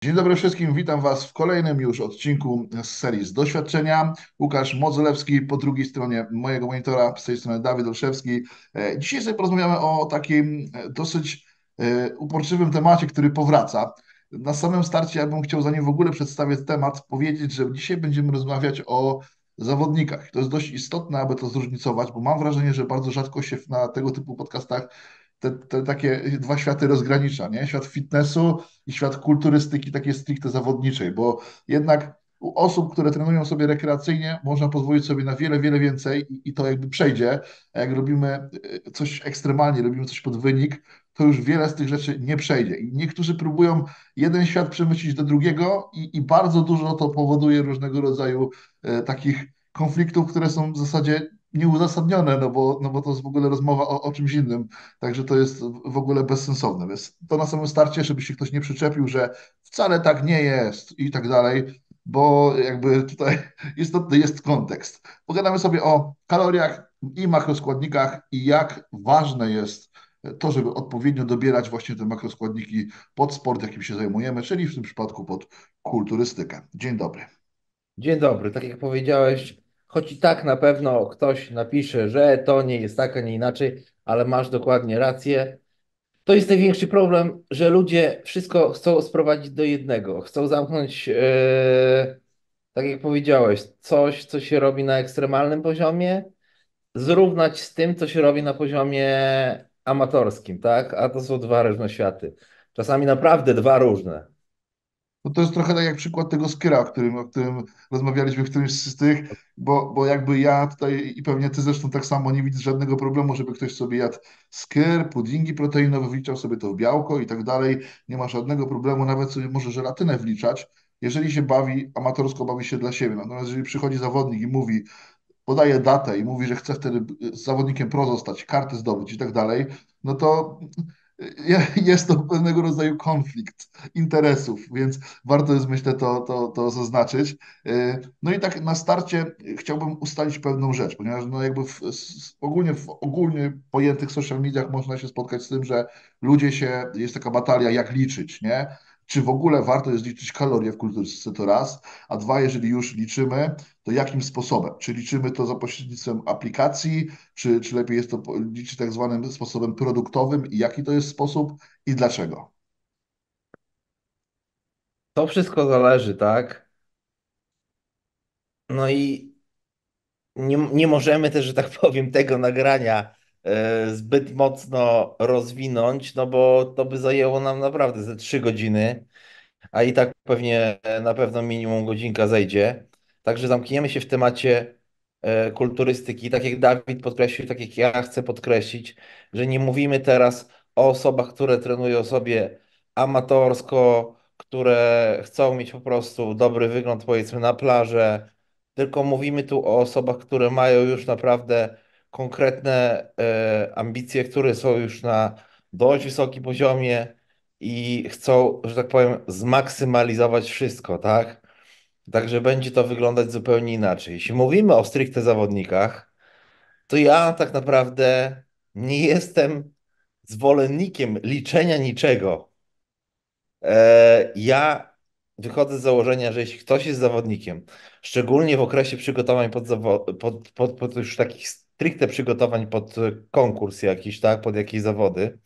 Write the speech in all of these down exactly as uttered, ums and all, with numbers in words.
Dzień dobry wszystkim, witam Was w kolejnym już odcinku z serii z doświadczenia. Łukasz Modzelewski, po drugiej stronie mojego monitora, z tej strony Dawid Olszewski. E, Dzisiaj sobie porozmawiamy o takim e, dosyć e, uporczywym temacie, który powraca. Na samym starcie ja bym chciał, zanim w ogóle przedstawię temat, powiedzieć, że dzisiaj będziemy rozmawiać o zawodnikach. To jest dość istotne, aby to zróżnicować, bo mam wrażenie, że bardzo rzadko się na tego typu podcastach te, te takie dwa światy rozgranicza, nie? Świat fitnessu i świat kulturystyki takiej stricte zawodniczej, bo jednak u osób, które trenują sobie rekreacyjnie, można pozwolić sobie na wiele, wiele więcej i, i to jakby przejdzie. A jak robimy y, coś ekstremalnie, robimy coś pod wynik, to już wiele z tych rzeczy nie przejdzie. I niektórzy próbują jeden świat przemycić do drugiego i, i bardzo dużo to powoduje różnego rodzaju e, takich konfliktów, które są w zasadzie nieuzasadnione, no bo, no bo to jest w ogóle rozmowa o, o czymś innym. Także to jest w ogóle bezsensowne. Więc to na samym starcie, żeby się ktoś nie przyczepił, że wcale tak nie jest i tak dalej, bo jakby tutaj istotny jest kontekst. Pogadamy sobie o kaloriach i makroskładnikach i jak ważne jest to, żeby odpowiednio dobierać właśnie te makroskładniki pod sport, jakim się zajmujemy, czyli w tym przypadku pod kulturystykę. Dzień dobry. Dzień dobry. Tak jak powiedziałeś, choć i tak na pewno ktoś napisze, że to nie jest tak, a nie inaczej, ale masz dokładnie rację. To jest największy problem, że ludzie wszystko chcą sprowadzić do jednego. Chcą zamknąć, e, tak jak powiedziałeś, coś, co się robi na ekstremalnym poziomie, zrównać z tym, co się robi na poziomie amatorskim, tak? A to są dwa różne światy. Czasami naprawdę dwa różne. No to jest trochę tak jak przykład tego skyra, o którym, o którym rozmawialiśmy w którymś z tych, bo, bo jakby ja tutaj i pewnie ty zresztą tak samo nie widzisz żadnego problemu, żeby ktoś sobie jadł skyr, puddingi proteinowe, wliczał sobie to w białko i tak dalej. Nie ma żadnego problemu, nawet sobie może żelatynę wliczać, jeżeli się bawi, amatorsko bawi się dla siebie. Natomiast jeżeli przychodzi zawodnik i mówi, podaje datę i mówi, że chce wtedy z zawodnikiem pro zostać, karty zdobyć i tak dalej, no to je- jest to pewnego rodzaju konflikt interesów, więc warto jest, myślę, to, to, to zaznaczyć. Yy, No i tak na starcie chciałbym ustalić pewną rzecz, ponieważ no jakby w, s- ogólnie w ogólnie pojętych social mediach można się spotkać z tym, że ludzie się, jest taka batalia, jak liczyć, nie? Czy w ogóle warto jest liczyć kalorie w kulturystyce, to raz, a dwa, jeżeli już liczymy, to jakim sposobem? Czy liczymy to za pośrednictwem aplikacji, czy, czy lepiej jest to po- liczyć tak zwanym sposobem produktowym i jaki to jest sposób i dlaczego? To wszystko zależy, tak? No i nie, nie możemy też, że tak powiem, tego nagrania e, zbyt mocno rozwinąć, no bo to by zajęło nam naprawdę ze trzy godziny, a i tak pewnie e, na pewno minimum godzinka zejdzie. Także zamkniemy się w temacie e, kulturystyki. Tak jak Dawid podkreślił, tak jak ja chcę podkreślić, że nie mówimy teraz o osobach, które trenują sobie amatorsko, które chcą mieć po prostu dobry wygląd, powiedzmy, na plażę, tylko mówimy tu o osobach, które mają już naprawdę konkretne e, ambicje, które są już na dość wysokim poziomie i chcą, że tak powiem, zmaksymalizować wszystko, tak? Także będzie to wyglądać zupełnie inaczej. Jeśli mówimy o stricte zawodnikach, to ja tak naprawdę nie jestem zwolennikiem liczenia niczego. E, Ja wychodzę z założenia, że jeśli ktoś jest zawodnikiem, szczególnie w okresie przygotowań pod, zawo- pod, pod, pod już takich stricte przygotowań pod konkurs jakiś, tak, pod jakieś zawody,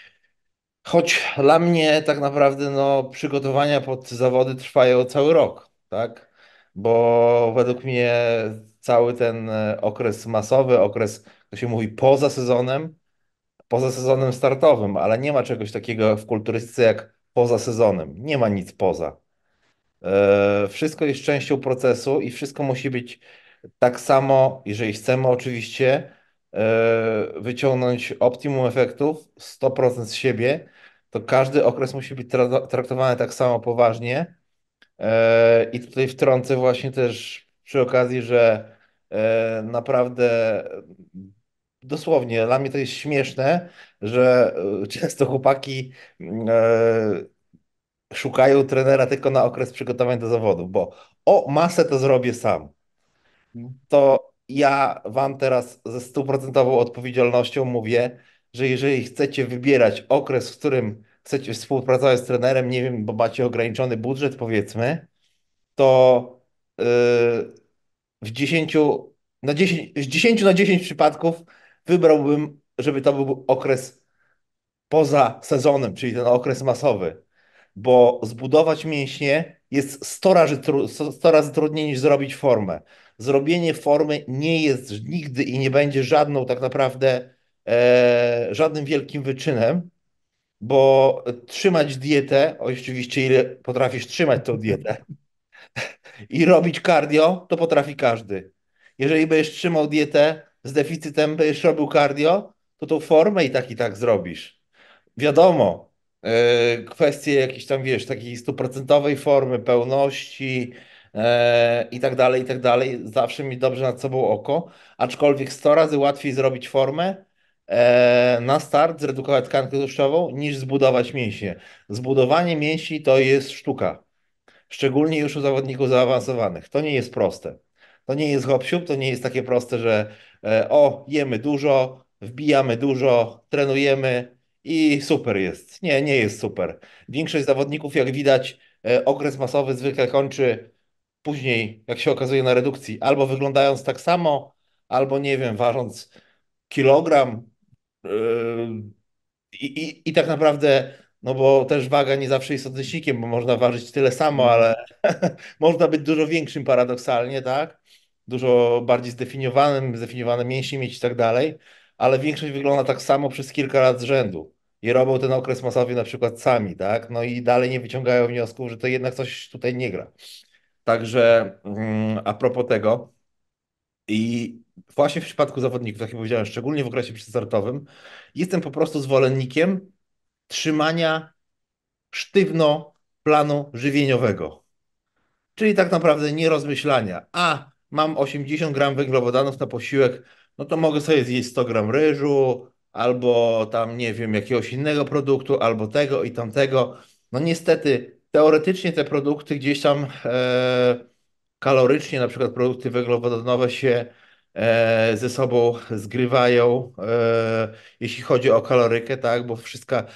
choć dla mnie tak naprawdę no, przygotowania pod zawody trwają cały rok, tak? Bo według mnie cały ten e, okres masowy, okres, to się mówi poza sezonem, poza sezonem startowym, ale nie ma czegoś takiego w kulturystyce jak poza sezonem. Nie ma nic poza. E, Wszystko jest częścią procesu i wszystko musi być tak samo, jeżeli chcemy oczywiście e, wyciągnąć optimum efektów, sto procent z siebie, to każdy okres musi być tra- traktowany tak samo poważnie. E, I tutaj wtrącę właśnie też przy okazji, że e, naprawdę dosłownie dla mnie to jest śmieszne, że e, często chłopaki e, szukają trenera tylko na okres przygotowań do zawodów, bo o masę to zrobię sam. To ja wam teraz ze stuprocentową odpowiedzialnością mówię, że jeżeli chcecie wybierać okres, w którym chcecie współpracować z trenerem, nie wiem, bo macie ograniczony budżet, powiedzmy, to yy, w dziesięciu na dziesięć, z dziesięciu na dziesięć przypadków wybrałbym, żeby to był okres poza sezonem, czyli ten okres masowy, bo zbudować mięśnie jest sto razy, tru- sto razy trudniej niż zrobić formę. Zrobienie formy nie jest nigdy i nie będzie żadną tak naprawdę e, żadnym wielkim wyczynem, bo trzymać dietę, oczywiście ile potrafisz trzymać tą dietę, i robić cardio, to potrafi każdy. Jeżeli będziesz trzymał dietę z deficytem, będziesz robił cardio, to tą formę i tak i tak zrobisz. Wiadomo, e, kwestie jakieś tam, wiesz, takiej stuprocentowej formy, pełności e, i tak dalej, i tak dalej, zawsze mi dobrze nad sobą oko, aczkolwiek sto razy łatwiej zrobić formę e, na start, zredukować tkankę tłuszczową, niż zbudować mięśnie. Zbudowanie mięśni to jest sztuka. Szczególnie już u zawodników zaawansowanych. To nie jest proste. To nie jest hop to nie jest takie proste, że e, o, jemy dużo, wbijamy dużo, trenujemy i super jest. Nie, nie jest super. Większość zawodników, jak widać, e, okres masowy zwykle kończy później, jak się okazuje, na redukcji. Albo wyglądając tak samo, albo nie wiem, ważąc kilogram, e, i, i, I tak naprawdę, no bo też waga nie zawsze jest odnośnikiem, bo można ważyć tyle samo, ale Mhm. można być dużo większym paradoksalnie, tak? Dużo bardziej zdefiniowanym, zdefiniowane mięśnie mieć i tak dalej, ale większość wygląda tak samo przez kilka lat z rzędu. I robią ten okres masowy na przykład sami, tak? No i dalej nie wyciągają wniosków, że to jednak coś tutaj nie gra. Także mm, a propos tego, i właśnie w przypadku zawodników, tak jak powiedziałem, szczególnie w okresie przedstartowym, jestem po prostu zwolennikiem trzymania sztywno planu żywieniowego. Czyli tak naprawdę nie rozmyślania. A, mam osiemdziesiąt gram węglowodanów na posiłek, no to mogę sobie zjeść sto gram ryżu, albo tam, nie wiem, jakiegoś innego produktu, albo tego i tamtego. No niestety, teoretycznie te produkty gdzieś tam e, kalorycznie, na przykład produkty węglowodanowe się e, ze sobą zgrywają, e, jeśli chodzi o kalorykę, tak, bo wszystka,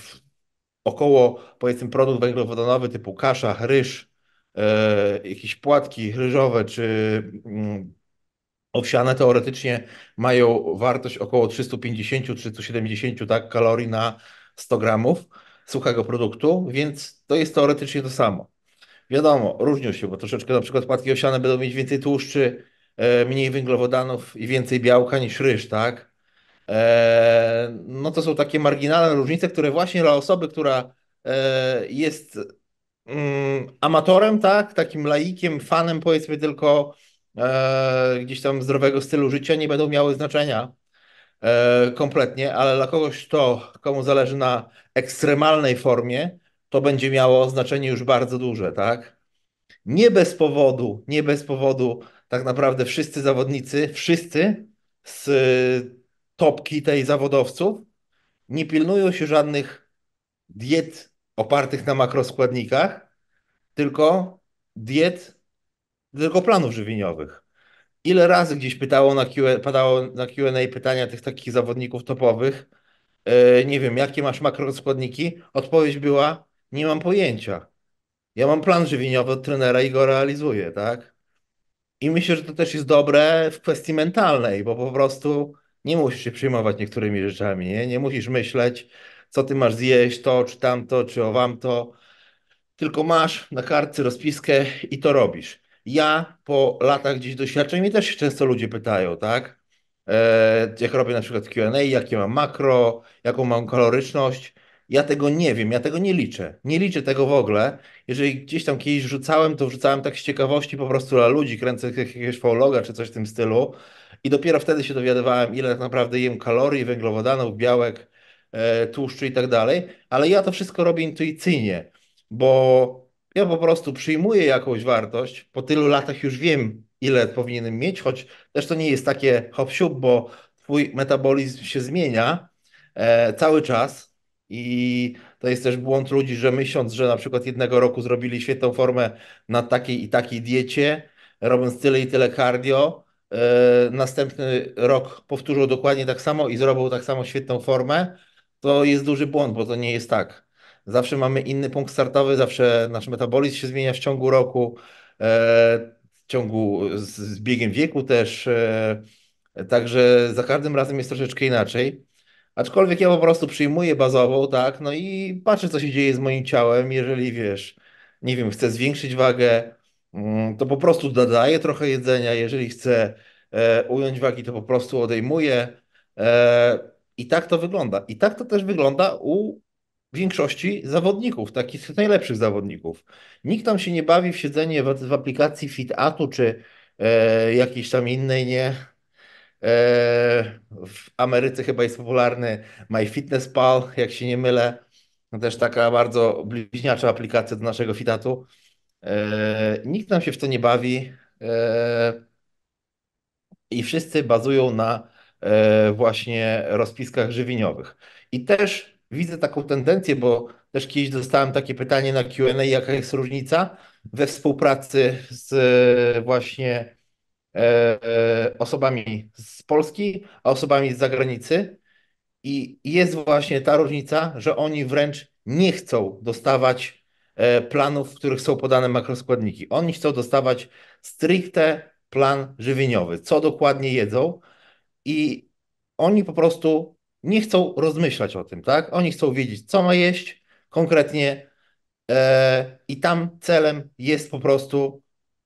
około, powiedzmy, produkt węglowodanowy typu kasza, ryż, e, jakieś płatki ryżowe czy mm, owsiane teoretycznie mają wartość około trzysta pięćdziesiąt do trzystu siedemdziesięciu, tak, kalorii na sto gramów suchego produktu, więc to jest teoretycznie to samo. Wiadomo, różnią się, bo troszeczkę na przykład płatki owsiane będą mieć więcej tłuszczy, e, mniej węglowodanów i więcej białka niż ryż, tak? E, no to są takie marginalne różnice, które właśnie dla osoby, która e, jest mm, amatorem, tak, takim laikiem, fanem powiedzmy tylko e, gdzieś tam zdrowego stylu życia, nie będą miały znaczenia e, kompletnie, ale dla kogoś, kto, komu zależy na ekstremalnej formie, to będzie miało znaczenie już bardzo duże, tak? Nie bez powodu, nie bez powodu tak naprawdę wszyscy zawodnicy, wszyscy z y, topki tej zawodowców nie pilnują się żadnych diet opartych na makroskładnikach, tylko diet, tylko planów żywieniowych. Ile razy gdzieś pytało na Q, padało na Q and A pytania tych takich zawodników topowych, e, nie wiem, jakie masz makroskładniki? Odpowiedź była, nie mam pojęcia. Ja mam plan żywieniowy od trenera i go realizuję, tak? I myślę, że to też jest dobre w kwestii mentalnej, bo po prostu nie musisz się przejmować niektórymi rzeczami, nie? Nie musisz myśleć, co ty masz zjeść, to czy tamto, czy owamto, tylko masz na kartce rozpiskę i to robisz. Ja po latach gdzieś doświadczeń, mnie też się często ludzie pytają, tak? E, jak robię na przykład Q and A, jakie mam makro, jaką mam kaloryczność. Ja tego nie wiem, ja tego nie liczę. Nie liczę tego w ogóle. Jeżeli gdzieś tam kiedyś wrzucałem, to wrzucałem tak z ciekawości po prostu dla ludzi, kręcę jakiegoś vloga czy coś w tym stylu. I dopiero wtedy się dowiadywałem, ile tak naprawdę jem kalorii, węglowodanów, białek, e, tłuszczu i tak dalej. Ale ja to wszystko robię intuicyjnie, bo ja po prostu przyjmuję jakąś wartość, po tylu latach już wiem, ile powinienem mieć, choć też to nie jest takie hop siup, bo twój metabolizm się zmienia e, cały czas i to jest też błąd ludzi, że myśląc, że na przykład jednego roku zrobili świetną formę na takiej i takiej diecie, robiąc tyle i tyle cardio, e, następny rok powtórzą dokładnie tak samo i zrobią tak samo świetną formę, to jest duży błąd, bo to nie jest tak. zawsze mamy inny punkt startowy, zawsze nasz metabolizm się zmienia w ciągu roku, e, w ciągu z, z biegiem wieku też. E, także za każdym razem jest troszeczkę inaczej. Aczkolwiek ja po prostu przyjmuję bazową, tak, no i patrzę, co się dzieje z moim ciałem. Jeżeli wiesz, nie wiem, chcę zwiększyć wagę, mm, to po prostu dodaję trochę jedzenia. Jeżeli chcę e, ująć wagi, to po prostu odejmuję. E, I tak to wygląda. I tak to też wygląda u większości zawodników, takich najlepszych zawodników. Nikt tam się nie bawi w siedzenie w, w aplikacji FitAtu czy e, jakiejś tam innej, nie. E, w Ameryce chyba jest popularny MyFitnessPal, jak się nie mylę. To też taka bardzo bliźniacza aplikacja do naszego Fitatu. E, nikt nam się w to nie bawi. E, i wszyscy bazują na e, właśnie rozpiskach żywieniowych. I też widzę taką tendencję, bo też kiedyś dostałem takie pytanie na Q and A, jaka jest różnica we współpracy z e, właśnie e, e, osobami z Polski, a osobami z zagranicy. I jest właśnie ta różnica, że oni wręcz nie chcą dostawać e, planów, w których są podane makroskładniki. Oni chcą dostawać stricte plan żywieniowy, co dokładnie jedzą i oni po prostu nie chcą rozmyślać o tym, tak? Oni chcą wiedzieć, co ma jeść konkretnie e, i tam celem jest po prostu,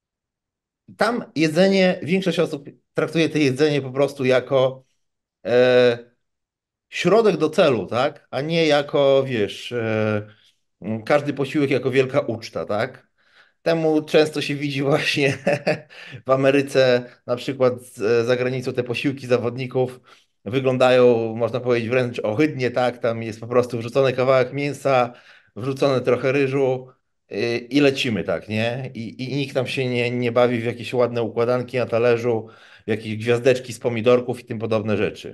tam jedzenie, większość osób traktuje to jedzenie po prostu jako e, środek do celu, tak? A nie jako, wiesz, e, każdy posiłek jako wielka uczta, tak? Temu często się widzi właśnie w Ameryce, na przykład z- za granicą te posiłki zawodników wyglądają, można powiedzieć, wręcz ohydnie, tak? Tam jest po prostu wrzucony kawałek mięsa, wrzucone trochę ryżu y, i lecimy, tak, nie? I, i nikt tam się nie, nie bawi w jakieś ładne układanki na talerzu, w jakieś gwiazdeczki z pomidorków i tym podobne rzeczy.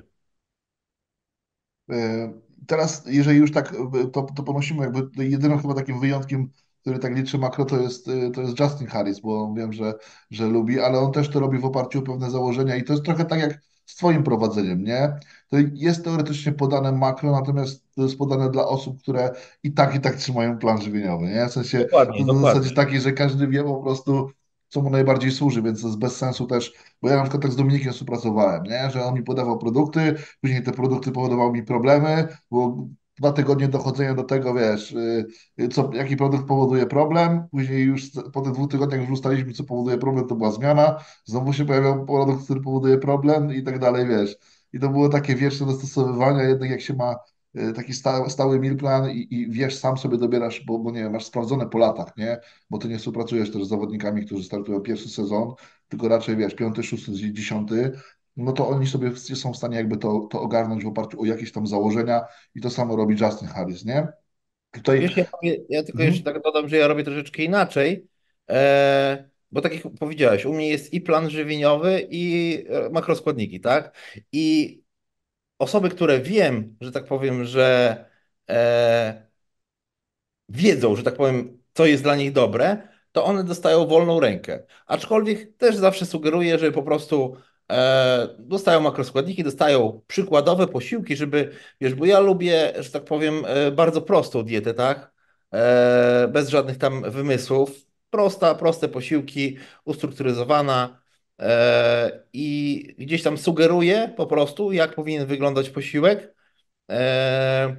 E, Teraz, jeżeli już tak, e, to, to ponosimy jakby jedynym chyba takim wyjątkiem, który tak liczy makro, to jest, e, to jest Justin Harris, bo wiem, że, że lubi, ale on też to robi w oparciu o pewne założenia i to jest trochę tak jak z Twoim prowadzeniem, nie? To jest teoretycznie podane makro, natomiast to jest podane dla osób, które i tak, i tak trzymają plan żywieniowy, nie? W sensie, to Dokładnie, na zasadzie dokładnie. takiej, że każdy wie po prostu, co mu najbardziej służy, więc to jest bez sensu też, bo ja na przykład tak z Dominikiem współpracowałem, nie? Że on mi podawał produkty, później te produkty powodowały mi problemy, było dwa tygodnie dochodzenia do tego, wiesz, y, y, co, jaki produkt powoduje problem, później już po tych dwóch tygodniach już ustaliliśmy, co powoduje problem, to była zmiana, znowu się pojawiał produkt, który powoduje problem i tak dalej, wiesz. I to było takie wieczne dostosowywania, jednak jak się ma y, taki stały, stały meal plan i, i wiesz, sam sobie dobierasz, bo, bo nie wiem, masz sprawdzone po latach, nie? Bo ty nie współpracujesz też z zawodnikami, którzy startują pierwszy sezon, tylko raczej, wiesz, piąty, szósty, dziesiąty, no to oni sobie są w stanie jakby to, to ogarnąć w oparciu o jakieś tam założenia i to samo robi Justin Harris, nie? Tutaj, Wiesz, ja, robię- ja tylko jeszcze mhm, tak dodam, że ja robię troszeczkę inaczej, e, bo tak jak powiedziałeś, u mnie jest i plan żywieniowy, i e, makroskładniki, tak? I osoby, które wiem, że tak powiem, że e, wiedzą, że tak powiem, co jest dla nich dobre, to one dostają wolną rękę. Aczkolwiek też zawsze sugeruję, że po prostu e, dostają makroskładniki, dostają przykładowe posiłki, żeby, wiesz, bo ja lubię, że tak powiem, e, bardzo prostą dietę, tak? E, bez żadnych tam wymysłów. Prosta, proste posiłki, ustrukturyzowana. E, I gdzieś tam sugeruję po prostu, jak powinien wyglądać posiłek. E,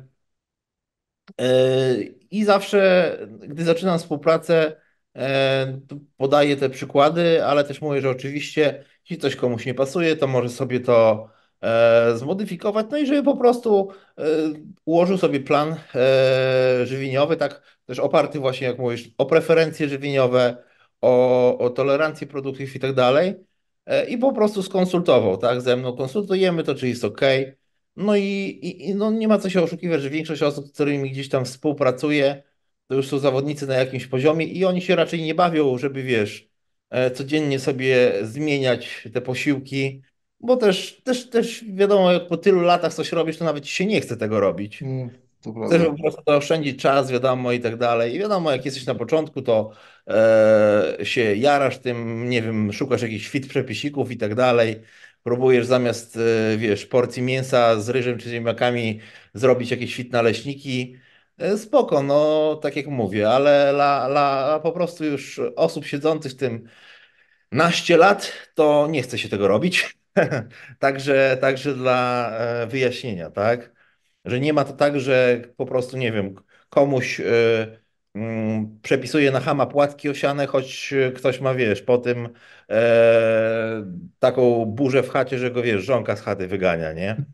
E, I zawsze, gdy zaczynam współpracę, e, to podaję te przykłady, ale też mówię, że oczywiście, jeśli coś komuś nie pasuje, to może sobie to e, zmodyfikować, no i żeby po prostu e, ułożył sobie plan e, żywieniowy, tak też oparty właśnie, jak mówisz, o preferencje żywieniowe, o, o tolerancję produktów i tak dalej. E, I po prostu skonsultował, tak, ze mną. Konsultujemy to, czy jest OK. No i, i, i no nie ma co się oszukiwać, że większość osób, z którymi gdzieś tam współpracuję, to już są zawodnicy na jakimś poziomie i oni się raczej nie bawią, żeby wiesz, e, codziennie sobie zmieniać te posiłki, bo też, też, też wiadomo, jak po tylu latach coś robisz, to nawet ci się nie chce tego robić. mm, to Chcesz prawda. po prostu oszczędzić czas, wiadomo, i tak dalej. I wiadomo, jak jesteś na początku, to e, się jarasz tym, nie wiem, szukasz jakichś fit przepisików i tak dalej. Próbujesz zamiast, e, wiesz, porcji mięsa z ryżem czy ziemniakami zrobić jakieś fit naleśniki. E, Spoko, no tak jak mówię, ale dla, dla po prostu już osób siedzących w tym naście lat, to nie chce się tego robić. Także, także dla e, wyjaśnienia, tak? Że nie ma to tak, że po prostu, nie wiem, komuś e, mm, przepisuje na chama płatki osiane, choć ktoś ma, wiesz, po tym e, taką burzę w chacie, że go, wiesz, żonka z chaty wygania, nie?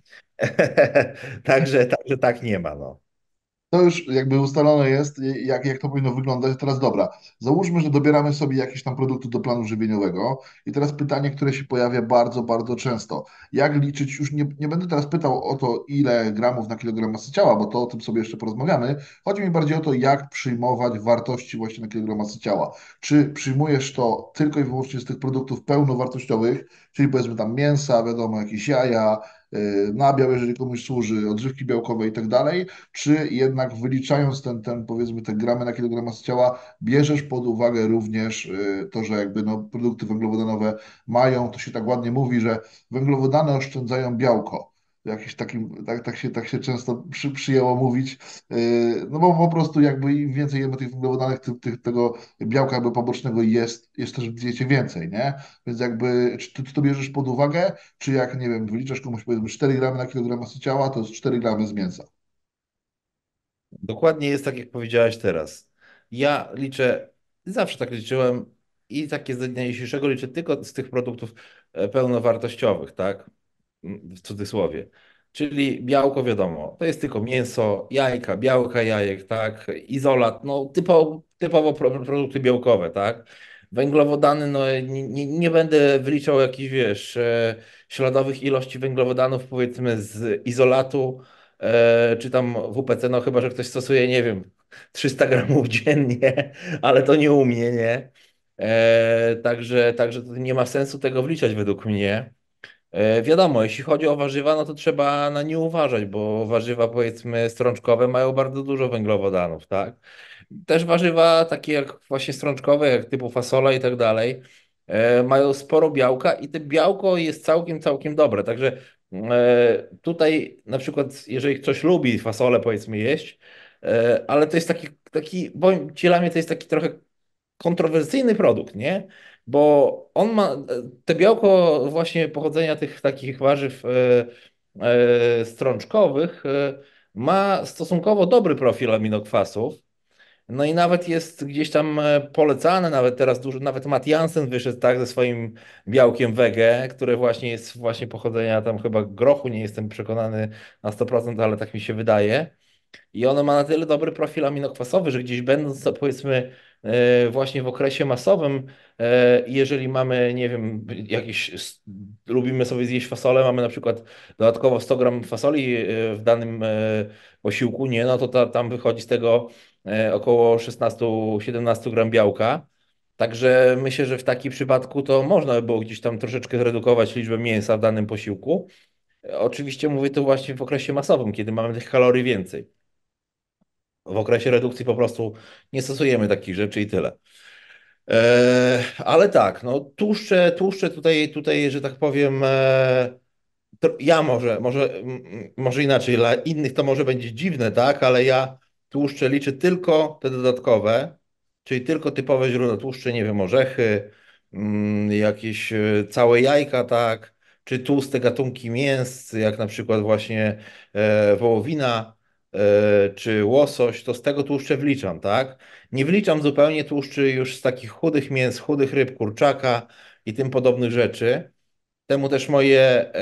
Także, także tak nie ma, no. To już jakby ustalone jest, jak, jak to powinno wyglądać. Teraz dobra, załóżmy, że dobieramy sobie jakieś tam produkty do planu żywieniowego i teraz pytanie, które się pojawia bardzo, bardzo często. Jak liczyć, już nie, nie będę teraz pytał o to, ile gramów na kilogram masy ciała, bo to o tym sobie jeszcze porozmawiamy. Chodzi mi bardziej o to, jak przyjmować wartości właśnie na kilogram masy ciała. Czy przyjmujesz to tylko i wyłącznie z tych produktów pełnowartościowych, czyli powiedzmy tam mięsa, wiadomo, jakieś jaja, yy, nabiał, jeżeli komuś służy, odżywki białkowe i tak dalej, czy jednak wyliczając ten, ten powiedzmy te gramy na kilogram masy ciała, bierzesz pod uwagę również y, to, że jakby no, produkty węglowodanowe mają, to się tak ładnie mówi, że węglowodany oszczędzają białko. Jakiś takim, tak, tak się, tak się często przy, przyjęło mówić, y, no bo po prostu jakby im więcej jemy tych węglowodanów, tym, tych, tego białka jakby pobocznego jest, jest też w diecie więcej, nie? Więc jakby, czy ty, ty to bierzesz pod uwagę, czy jak, nie wiem, wyliczasz komuś powiedzmy cztery gramy na kilogram masy ciała, to jest cztery gramy z mięsa. Dokładnie jest tak, jak powiedziałeś teraz. Ja liczę, zawsze tak liczyłem i takie z dnia dzisiejszego liczę tylko z tych produktów e, pełnowartościowych, tak? Mm, w cudzysłowie. Czyli białko wiadomo, to jest tylko mięso, jajka, białka jajek, tak? Izolat, no typowo, typowo pro- produkty białkowe, tak? Węglowodany, no nie, nie, nie będę wyliczał jakichś, wiesz, e, śladowych ilości węglowodanów, powiedzmy, z izolatu e, czy tam W P C, no chyba, że ktoś stosuje, nie wiem, trzysta gramów dziennie, ale to nie u mnie, nie? E, także, także to nie ma sensu tego wliczać według mnie. E, wiadomo, jeśli chodzi o warzywa, no to trzeba na nie uważać, bo warzywa, powiedzmy, strączkowe mają bardzo dużo węglowodanów, tak? Też warzywa takie jak właśnie strączkowe, jak typu fasola i tak dalej, e, mają sporo białka i to białko jest całkiem, całkiem dobre. Także e, tutaj na przykład, jeżeli ktoś lubi fasolę, powiedzmy, jeść, e, ale to jest taki, taki, bo ci dla mnie to jest taki trochę kontrowersyjny produkt, nie? Bo on ma te białko właśnie pochodzenia tych takich warzyw e, e, strączkowych e, ma stosunkowo dobry profil aminokwasów. No i nawet jest gdzieś tam e, polecane, nawet teraz dużo, nawet Matt Jansen wyszedł tak ze swoim białkiem wege, które właśnie jest właśnie pochodzenia tam chyba grochu, nie jestem przekonany na sto procent, ale tak mi się wydaje. I ono ma na tyle dobry profil aminokwasowy, że gdzieś będąc, to powiedzmy, e, właśnie w okresie masowym, e, jeżeli mamy, nie wiem, jakieś, s- lubimy sobie zjeść fasolę, mamy na przykład dodatkowo sto gram fasoli e, w danym e, posiłku, nie, no to ta, tam wychodzi z tego e, około szesnaście siedemnaście gram białka. Także myślę, że w takim przypadku to można by było gdzieś tam troszeczkę zredukować liczbę mięsa w danym posiłku. Oczywiście mówię to właśnie w okresie masowym, kiedy mamy tych kalorii więcej. W okresie redukcji po prostu nie stosujemy takich rzeczy i tyle. E, ale tak, no tłuszcze, tłuszcze tutaj, tutaj, że tak powiem, e, to ja może, może, mm, może inaczej, dla innych to może będzie dziwne, tak, ale ja tłuszcze liczę tylko te dodatkowe, czyli tylko typowe źródła tłuszczy, nie wiem, orzechy, mm, jakieś e, całe jajka, tak, czy tłuste gatunki mięs, jak na przykład właśnie e, wołowina, e, czy łosoś, to z tego tłuszcze wliczam, tak. Nie wliczam zupełnie tłuszczy już z takich chudych mięs, chudych ryb, kurczaka i tym podobnych rzeczy. Temu też moje,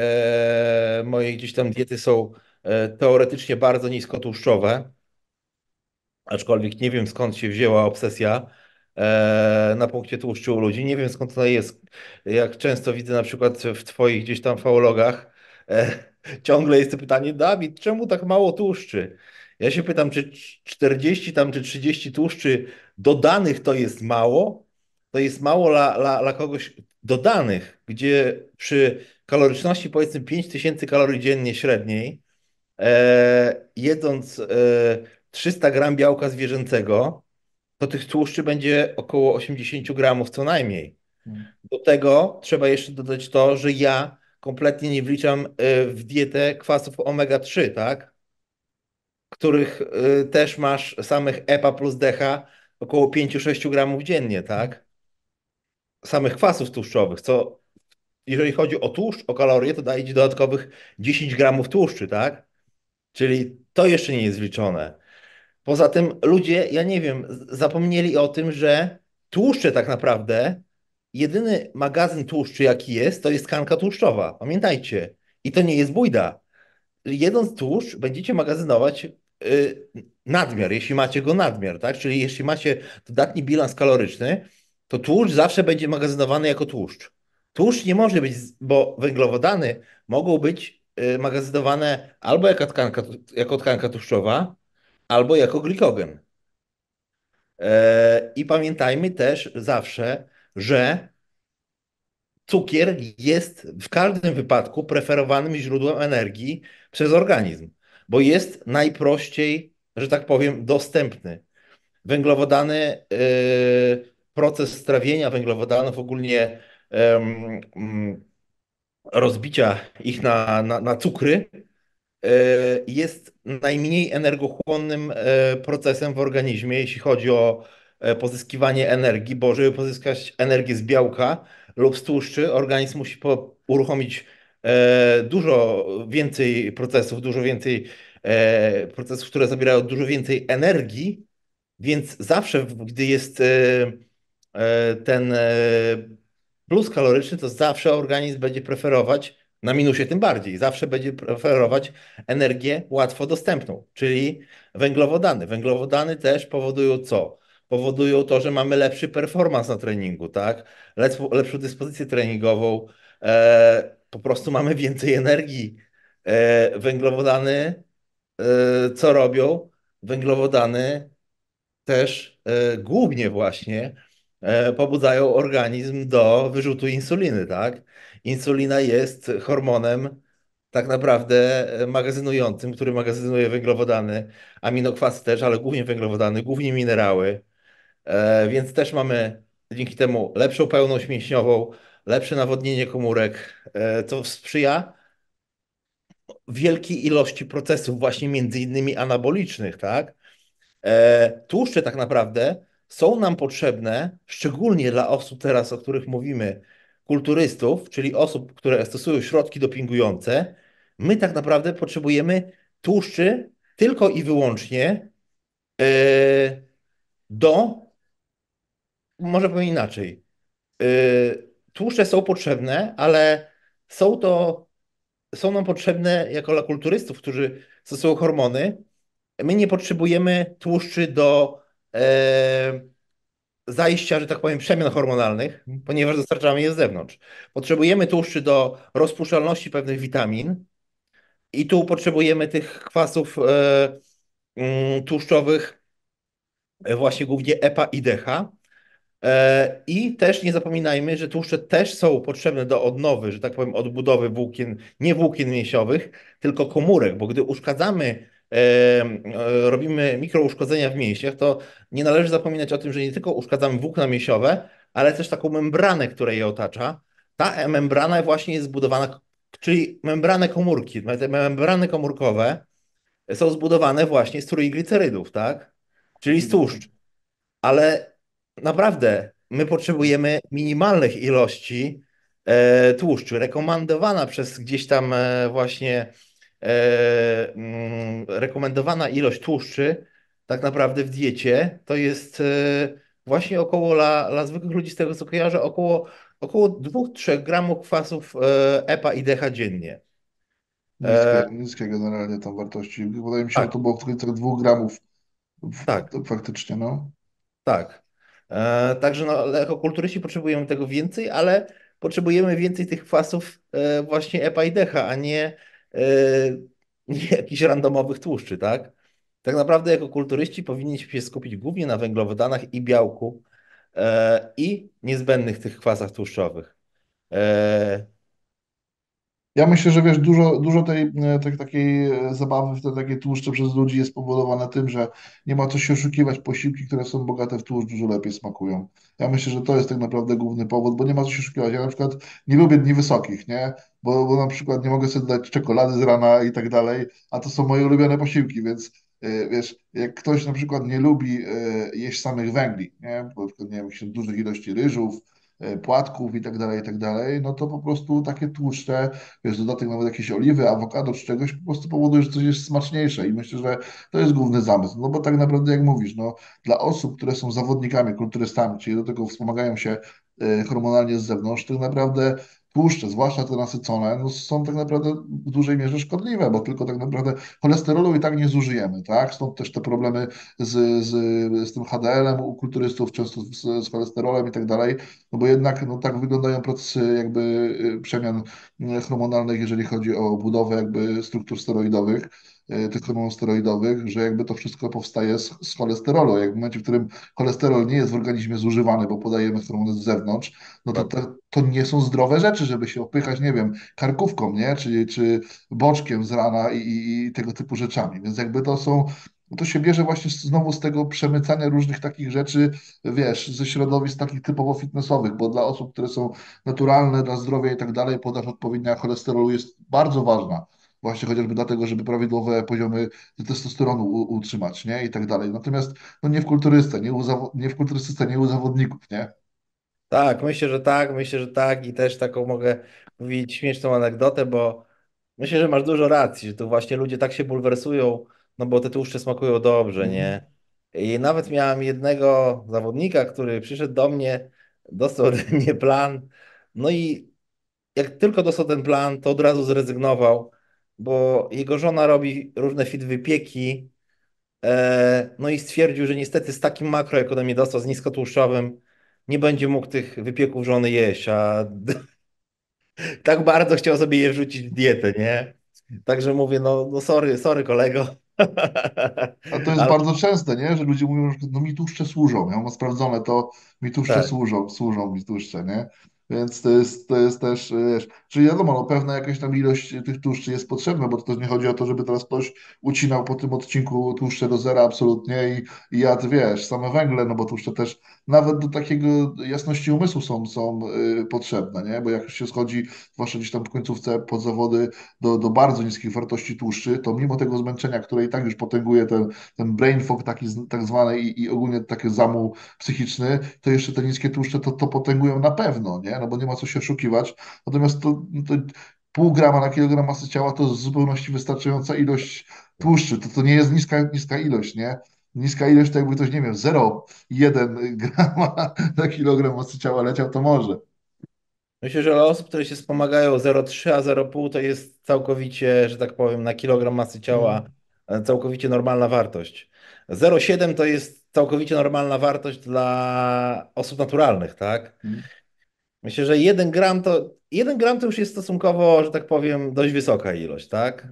e, moje gdzieś tam diety są e, teoretycznie bardzo niskotłuszczowe, aczkolwiek nie wiem skąd się wzięła obsesja e, na punkcie tłuszczu u ludzi. Nie wiem skąd ona jest. Jak często widzę na przykład w Twoich gdzieś tam faulogach, e, ciągle jest to pytanie, Dawid, czemu tak mało tłuszczy? Ja się pytam, czy czterdzieści tam, czy trzydzieści tłuszczy dodanych to jest mało? To jest mało dla, dla, dla kogoś dodanych, gdzie przy kaloryczności powiedzmy pięć tysięcy kalorii dziennie średniej, e, jedząc e, trzysta gram białka zwierzęcego, to tych tłuszczy będzie około osiemdziesiąt gramów co najmniej. Do tego trzeba jeszcze dodać to, że ja kompletnie nie wliczam e, w dietę kwasów omega trzy, tak? których y, też masz samych EPA plus DHA około pięć sześć gramów dziennie, tak? Samych kwasów tłuszczowych, co jeżeli chodzi o tłuszcz, o kalorie, to daje ci dodatkowych dziesięć gramów tłuszczy, tak? Czyli to jeszcze nie jest liczone. Poza tym ludzie, ja nie wiem, z- zapomnieli o tym, że tłuszcze tak naprawdę, jedyny magazyn tłuszczy jaki jest, to jest tkanka tłuszczowa. Pamiętajcie. I to nie jest bójda. Jedząc tłuszcz, będziecie magazynować y, nadmiar, jeśli macie go nadmiar, tak? Czyli jeśli macie dodatni bilans kaloryczny, to tłuszcz zawsze będzie magazynowany jako tłuszcz. Tłuszcz nie może być, z- bo węglowodany mogą być y, magazynowane albo jako tkanka, jako tkanka tłuszczowa, albo jako glikogen. E, I pamiętajmy też zawsze, że cukier jest w każdym wypadku preferowanym źródłem energii przez organizm, bo jest najprościej, że tak powiem, dostępny. Węglowodany, yy, proces strawienia węglowodanów, ogólnie em, mm, rozbicia ich na, na, na cukry, e, jest najmniej energochłonnym e, procesem w organizmie, jeśli chodzi o e, pozyskiwanie energii, bo żeby pozyskać energię z białka lub z tłuszczy, organizm musi po, uruchomić e, dużo więcej procesów, dużo więcej e, procesów, które zabierają dużo więcej energii, więc zawsze, gdy jest e, e, ten e, plus kaloryczny, to zawsze organizm będzie preferować, na minusie tym bardziej, zawsze będzie preferować energię łatwo dostępną, czyli węglowodany. Węglowodany też powodują co? Powodują to, że mamy lepszy performance na treningu, tak? Lepszą, lepszą dyspozycję treningową, e, po prostu mamy więcej energii. E, węglowodany, e, co robią? Węglowodany też e, głównie właśnie e, pobudzają organizm do wyrzutu insuliny, tak? Insulina jest hormonem tak naprawdę e, magazynującym, który magazynuje węglowodany, aminokwasy też, ale głównie węglowodany, głównie minerały. E, więc też mamy dzięki temu lepszą pełność mięśniową, lepsze nawodnienie komórek, e, co sprzyja wielkiej ilości procesów właśnie między innymi anabolicznych, tak? E, tłuszcze tak naprawdę są nam potrzebne, szczególnie dla osób teraz, o których mówimy, kulturystów, czyli osób, które stosują środki dopingujące. My tak naprawdę potrzebujemy tłuszczy tylko i wyłącznie e, do, może powiem inaczej, e, tłuszcze są potrzebne, ale są to, są nam potrzebne jako dla kulturystów, którzy stosują hormony. My nie potrzebujemy tłuszczy do e, zajścia, że tak powiem, przemian hormonalnych, ponieważ dostarczamy je z zewnątrz. Potrzebujemy tłuszczy do rozpuszczalności pewnych witamin i tu potrzebujemy tych kwasów e, mm, tłuszczowych, e, właśnie głównie EPA i DHA. E, I też nie zapominajmy, że tłuszcze też są potrzebne do odnowy, że tak powiem, odbudowy włókien, nie włókien mięsiowych, tylko komórek, bo gdy uszkadzamy, e, e, robimy mikrouszkodzenia w mięśniach, to nie należy zapominać o tym, że nie tylko uszkadzamy włókna mięsiowe, ale też taką membranę, która je otacza. Ta membrana właśnie jest zbudowana, czyli membrany komórki, te membrany komórkowe są zbudowane właśnie z trójglicerydów, tak? Czyli z Mhm. tłuszczu, ale naprawdę my potrzebujemy minimalnych ilości e, tłuszczu. Rekomendowana przez gdzieś tam e, właśnie e, mm, rekomendowana ilość tłuszczy tak naprawdę w diecie to jest e, właśnie około dla, dla zwykłych ludzi, z tego co kojarzę, około, około dwa do trzech gramów kwasów e, EPA i DHA dziennie. Niskie, E, niskie generalnie tam wartości. Wydaje mi się, że tak, to było w okolicach dwóch gramów w, tak. to faktycznie, no. Tak. E, także no, ale jako kulturyści potrzebujemy tego więcej, ale potrzebujemy więcej tych kwasów e, właśnie EPA i DHA, a nie, e, nie jakichś randomowych tłuszczy, tak? Tak naprawdę jako kulturyści powinniśmy się skupić głównie na węglowodanach i białku e, i niezbędnych tych kwasach tłuszczowych. E, Ja myślę, że wiesz, dużo, dużo tej, e, tak, takiej e, zabawy w te takie tłuszcze przez ludzi jest spowodowane tym, że nie ma co się oszukiwać. Posiłki, które są bogate w tłuszcz, dużo lepiej smakują. Ja myślę, że to jest tak naprawdę główny powód, bo nie ma co się oszukiwać. Ja na przykład nie lubię dni wysokich, nie? Bo, bo na przykład nie mogę sobie dać czekolady z rana i tak dalej, a to są moje ulubione posiłki, więc y, wiesz, jak ktoś na przykład nie lubi y, jeść samych węgli, nie? Bo, na przykład, nie wiem, jakieś dużych ilości ryżów, y, płatków i tak dalej, i tak dalej, no to po prostu takie tłuszcze, wiesz, dodatek nawet jakieś oliwy, awokado czy czegoś po prostu powoduje, że coś jest smaczniejsze i myślę, że to jest główny zamysł, no bo tak naprawdę jak mówisz, no dla osób, które są zawodnikami, kulturystami, czyli do tego wspomagają się y, hormonalnie z zewnątrz, tak naprawdę tłuszcze, zwłaszcza te nasycone, no są tak naprawdę w dużej mierze szkodliwe, bo tylko tak naprawdę cholesterolu i tak nie zużyjemy, tak? Stąd też te problemy z, z, z tym H D L-em u kulturystów, często z, z cholesterolem i tak dalej, no bo jednak no, tak wyglądają procesy jakby y, przemian y, hormonalnych, jeżeli chodzi o budowę jakby struktur steroidowych, y, tych hormonów steroidowych, że jakby to wszystko powstaje z, z cholesterolu. Jak w momencie, w którym cholesterol nie jest w organizmie zużywany, bo podajemy hormony z zewnątrz, no to te, to nie są zdrowe rzeczy, żeby się opychać, nie wiem, karkówką, nie? Czy, czy boczkiem z rana i, i, i tego typu rzeczami. Więc jakby to są, to się bierze właśnie z- znowu z tego przemycania różnych takich rzeczy, wiesz, ze środowisk takich typowo fitnessowych, bo dla osób, które są naturalne, dla zdrowia i tak dalej, podaż odpowiednia cholesterolu jest bardzo ważna. Właśnie chociażby dlatego, żeby prawidłowe poziomy testosteronu u, utrzymać, nie? I tak dalej. Natomiast no nie w kulturystyce, nie, u zawo- nie w kulturystyce, nie u zawodników, nie? Tak, myślę, że tak, myślę, że tak i też taką mogę powiedzieć śmieszną anegdotę, bo myślę, że masz dużo racji, że tu właśnie ludzie tak się bulwersują, no bo te tłuszcze smakują dobrze, Mhm. nie? I nawet miałem jednego zawodnika, który przyszedł do mnie, dostał ode mnie plan, no i jak tylko dostał ten plan, to od razu zrezygnował, bo jego żona robi różne fit wypieki, e, no i stwierdził, że niestety z takim makro, jak ode mnie dostał, z niskotłuszczowym, nie będzie mógł tych wypieków żony jeść, a tak bardzo chciał sobie je wrzucić w dietę, nie? Także mówię, no, no sorry, sorry kolego. A to jest Ale bardzo częste, nie? Że ludzie mówią, że no mi tłuszcze służą. Ja mam sprawdzone to, mi tłuszcze tak. służą, służą mi tłuszcze, nie? Więc to jest, to jest też, wiesz, czyli wiadomo, no, pewna jakaś tam ilość tych tłuszczy jest potrzebna, bo to też nie chodzi o to, żeby teraz ktoś ucinał po tym odcinku tłuszcze do zera absolutnie i, i jadł, wiesz, same węgle, no bo tłuszcze też nawet do takiego jasności umysłu są, są y, potrzebne, nie? Bo jak już się schodzi, zwłaszcza gdzieś tam w końcówce pod zawody, do, do bardzo niskich wartości tłuszczy, to mimo tego zmęczenia, które i tak już potęguje ten ten brain fog taki z- tak zwany i, i ogólnie taki zamuł psychiczny, to jeszcze te niskie tłuszcze to, to potęgują na pewno, nie? No bo nie ma co się oszukiwać. Natomiast to, to pół grama na kilogram masy ciała to jest w zupełności wystarczająca ilość tłuszczy. To, to nie jest niska, niska ilość, nie? Niska ilość to jakby ktoś, nie wiem, zero przecinek jeden grama na kilogram masy ciała leciał, to może. Myślę, że dla osób, które się wspomagają zero przecinek trzy a zero przecinek pięć to jest całkowicie, że tak powiem, na kilogram masy ciała Mm, e, całkowicie normalna wartość. zero przecinek siedem to jest całkowicie normalna wartość dla osób naturalnych, tak? mm. Myślę, że jeden gram to jeden gram to już jest stosunkowo, że tak powiem, dość wysoka ilość, tak?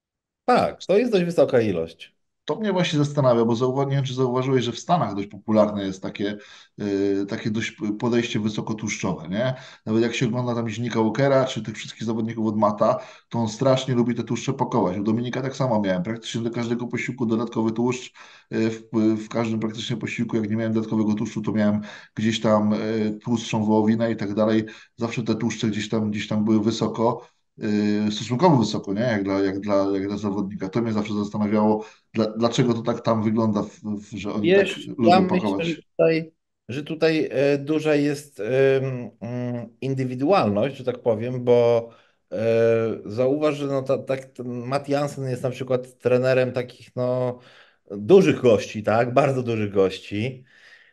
Tak, to jest dość wysoka ilość. To mnie właśnie zastanawia, bo zauwa- nie wiem, czy zauważyłeś, że w Stanach dość popularne jest takie, y, takie dość podejście wysokotłuszczowe, nie? Nawet jak się ogląda tam Zinika Walkera, czy tych wszystkich zawodników od Mata, to on strasznie lubi te tłuszcze pakować. U Dominika tak samo miałem. Praktycznie do każdego posiłku dodatkowy tłuszcz. y, W, w każdym praktycznie posiłku, jak nie miałem dodatkowego tłuszczu, to miałem gdzieś tam y, tłustszą wołowinę i tak dalej. Zawsze te tłuszcze gdzieś tam, gdzieś tam były wysoko. y, Stosunkowo wysoko, nie? Jak dla, jak dla, jak dla zawodnika. To mnie zawsze zastanawiało, dla, dlaczego to tak tam wygląda, w, w, że oni tak Wiesz, ja lubią myślę, że pakować? tutaj, że tutaj e, duża jest em, mm, indywidualność, że tak powiem, bo e, zauważ, że no, ta, tak, ten Matt Jansen jest na przykład trenerem takich no, dużych gości, tak? Bardzo dużych gości.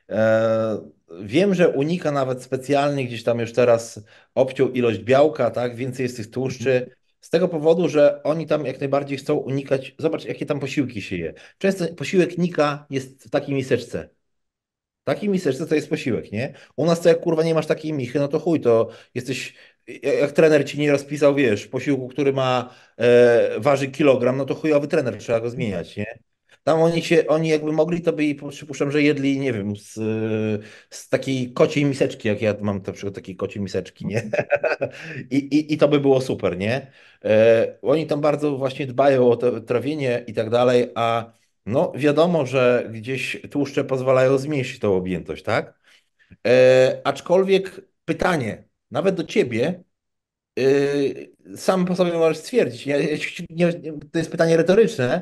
E, Wiem, że unika nawet specjalnie gdzieś tam już teraz obciął ilość białka, tak? Więcej jest tych Mhm. tłuszczy. Z tego powodu, że oni tam jak najbardziej chcą unikać. Zobacz, jakie tam posiłki się je. Często posiłek Nika jest w takiej miseczce. W takiej miseczce to jest posiłek, nie? U nas to jak kurwa nie masz takiej michy, no to chuj, to jesteś. Jak trener ci nie rozpisał, wiesz, posiłku, który ma e, waży kilogram, no to chujowy trener, trzeba go zmieniać, nie? Tam oni się, oni jakby mogli, to by, i przypuszczam, że jedli, nie wiem, z, z takiej kociej miseczki, jak ja mam na przykład takiej kociej miseczki, nie? I, i, I to by było super, nie? E, oni tam bardzo właśnie dbają o to trawienie i tak dalej, a no wiadomo, że gdzieś tłuszcze pozwalają zmniejszyć tą objętość, tak? E, aczkolwiek pytanie, nawet do ciebie, e, sam po sobie możesz stwierdzić, nie, nie, nie, to jest pytanie retoryczne,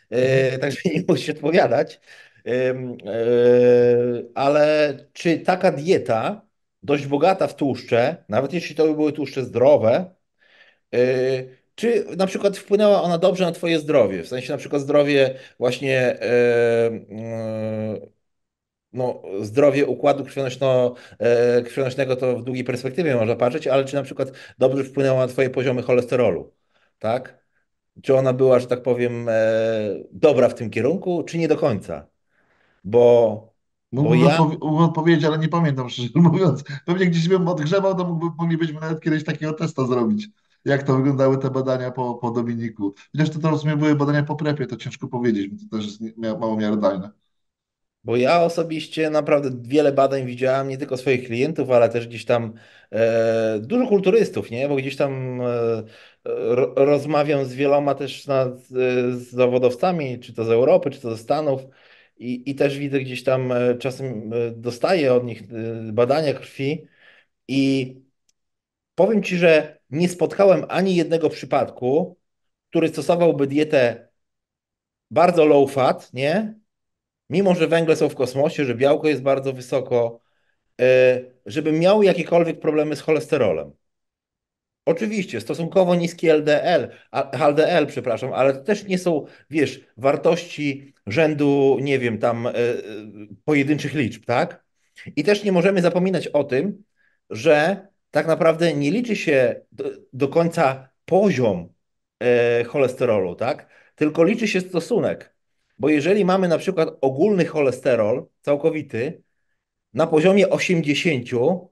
Mhm. e, także nie musisz odpowiadać. Em, e, ale czy taka dieta, dość bogata w tłuszcze, nawet jeśli to by były tłuszcze zdrowe, e, czy na przykład wpłynęła ona dobrze na twoje zdrowie? W sensie na przykład zdrowie właśnie e, e, no, zdrowie układu krwionośno, e, krwionośnego to w długiej perspektywie można patrzeć, ale czy na przykład dobrze wpłynęła na twoje poziomy cholesterolu, tak? Czy ona była, że tak powiem, e, dobra w tym kierunku, czy nie do końca? Bo, bo Mógłbym ja, odpowie- mógłbym odpowiedzieć, ale nie pamiętam, szczerze mówiąc. Pewnie gdzieś bym odgrzebał, to mógłby, moglibyśmy nawet kiedyś takiego testa zrobić. Jak to wyglądały te badania po, po Dominiku. Chociaż to, to w sumie były badania po prepie, to ciężko powiedzieć, bo to też jest nie- mia- mało miarodajne. bo ja osobiście naprawdę wiele badań widziałem, nie tylko swoich klientów, ale też gdzieś tam e, dużo kulturystów, nie? Bo gdzieś tam e, ro, rozmawiam z wieloma też na, z, z zawodowcami, czy to z Europy, czy to ze Stanów. I, I też widzę gdzieś tam e, czasem e, dostaję od nich e, badania krwi i powiem Ci, że nie spotkałem ani jednego przypadku, który stosowałby dietę bardzo low fat, nie? Mimo, że węgle są w kosmosie, że białko jest bardzo wysoko, e, żeby miał jakiekolwiek problemy z cholesterolem. Oczywiście, stosunkowo niski L D L, a- H D L, przepraszam, ale to też nie są, wiesz, wartości rzędu, nie wiem, tam e, e, pojedynczych liczb, tak? I też nie możemy zapominać o tym, że tak naprawdę nie liczy się do, do końca poziom e, cholesterolu, tak? Tylko liczy się stosunek. Bo jeżeli mamy na przykład ogólny cholesterol całkowity na poziomie osiemdziesiąt,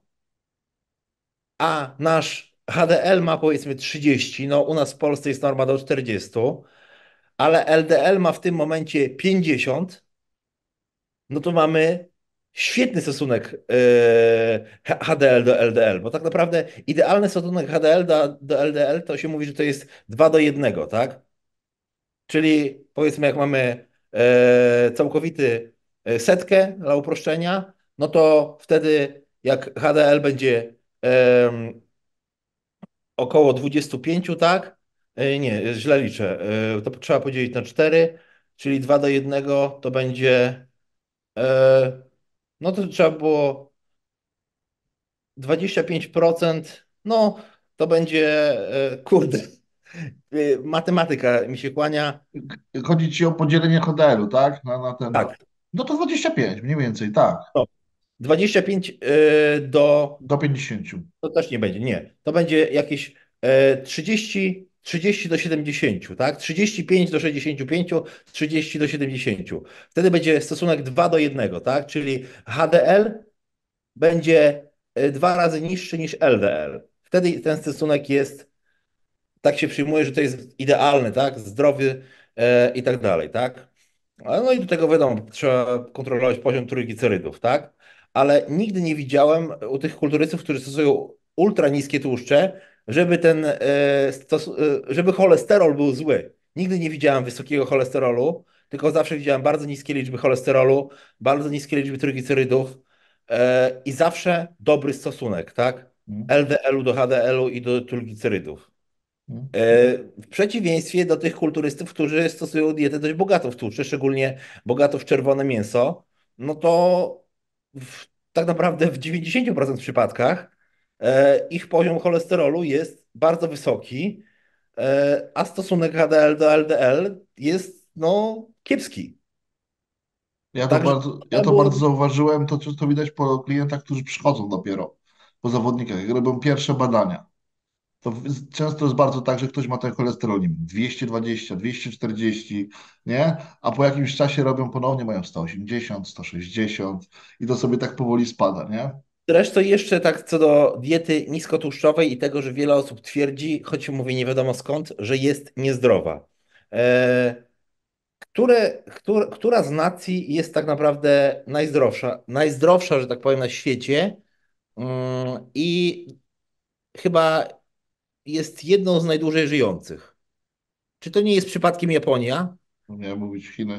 a nasz H D L ma powiedzmy trzydzieści, no u nas w Polsce jest norma do czterdzieści, ale L D L ma w tym momencie pięćdziesiąt, no to mamy świetny stosunek e, H D L do L D L, bo tak naprawdę idealny stosunek H D L do, do L D L to się mówi, że to jest dwa do jednego, tak? Czyli powiedzmy jak mamy e, całkowity e, setkę dla uproszczenia, no to wtedy jak H D L będzie około dwadzieścia pięć, tak? E, Nie, źle liczę. E, To trzeba podzielić na cztery, czyli dwa do jednego to będzie. e, No to trzeba było dwadzieścia pięć procent. No to będzie. e, Kurde. e, Matematyka mi się kłania. Chodzi ci o podzielenie H D L-u, tak? Na, na ten. Tak. No to dwadzieścia pięć, mniej więcej, tak. No, dwadzieścia pięć e, do. Do pięćdziesięciu. To też nie będzie. Nie. To będzie jakieś e, trzydzieści, trzydzieści do siedemdziesięciu, tak? trzydzieści pięć do sześćdziesięciu pięciu, trzydzieści do siedemdziesięciu. Wtedy będzie stosunek dwa do jednego, tak? Czyli H D L będzie e, dwa razy niższy niż L D L. Wtedy ten stosunek jest, tak się przyjmuje, że to jest idealny, tak? Zdrowy e, i tak dalej, tak? A no i do tego wiadomo, trzeba kontrolować poziom trójglicerydów, tak? Ale nigdy nie widziałem u tych kulturystów, którzy stosują ultra niskie tłuszcze, żeby ten, e, stos- e, żeby cholesterol był zły. Nigdy nie widziałem wysokiego cholesterolu, tylko zawsze widziałem bardzo niskie liczby cholesterolu, bardzo niskie liczby trójglicerydów e, i zawsze dobry stosunek, tak? Mm, L D L-u do H D L-u i do trójglicerydów. mm. E, W przeciwieństwie do tych kulturystów, którzy stosują dietę dość bogatą w tłuszcze, szczególnie bogatą w czerwone mięso, no to w, tak naprawdę w dziewięćdziesięciu procent przypadkach e, ich poziom cholesterolu jest bardzo wysoki, e, a stosunek H D L do L D L jest no kiepski. Ja to Także bardzo, ja to to było bardzo zauważyłem, to, to widać po klientach, którzy przychodzą dopiero, po zawodnikach, jak robią pierwsze badania. To w- często jest bardzo tak, że ktoś ma ten cholesterol nie wiem, dwieście dwadzieścia, dwieście czterdzieści, nie? A po jakimś czasie robią ponownie, mają sto osiemdziesiąt, sto sześćdziesiąt i to sobie tak powoli spada, nie? Zresztą jeszcze tak co do diety niskotłuszczowej i tego, że wiele osób twierdzi, choć mówię nie wiadomo skąd, że jest niezdrowa. E, które, które, która z nacji jest tak naprawdę najzdrowsza, najzdrowsza, że tak powiem, na świecie mm, i chyba jest jedną z najdłużej żyjących? Czy to nie jest przypadkiem Japonia? No miałem mówić Chiny.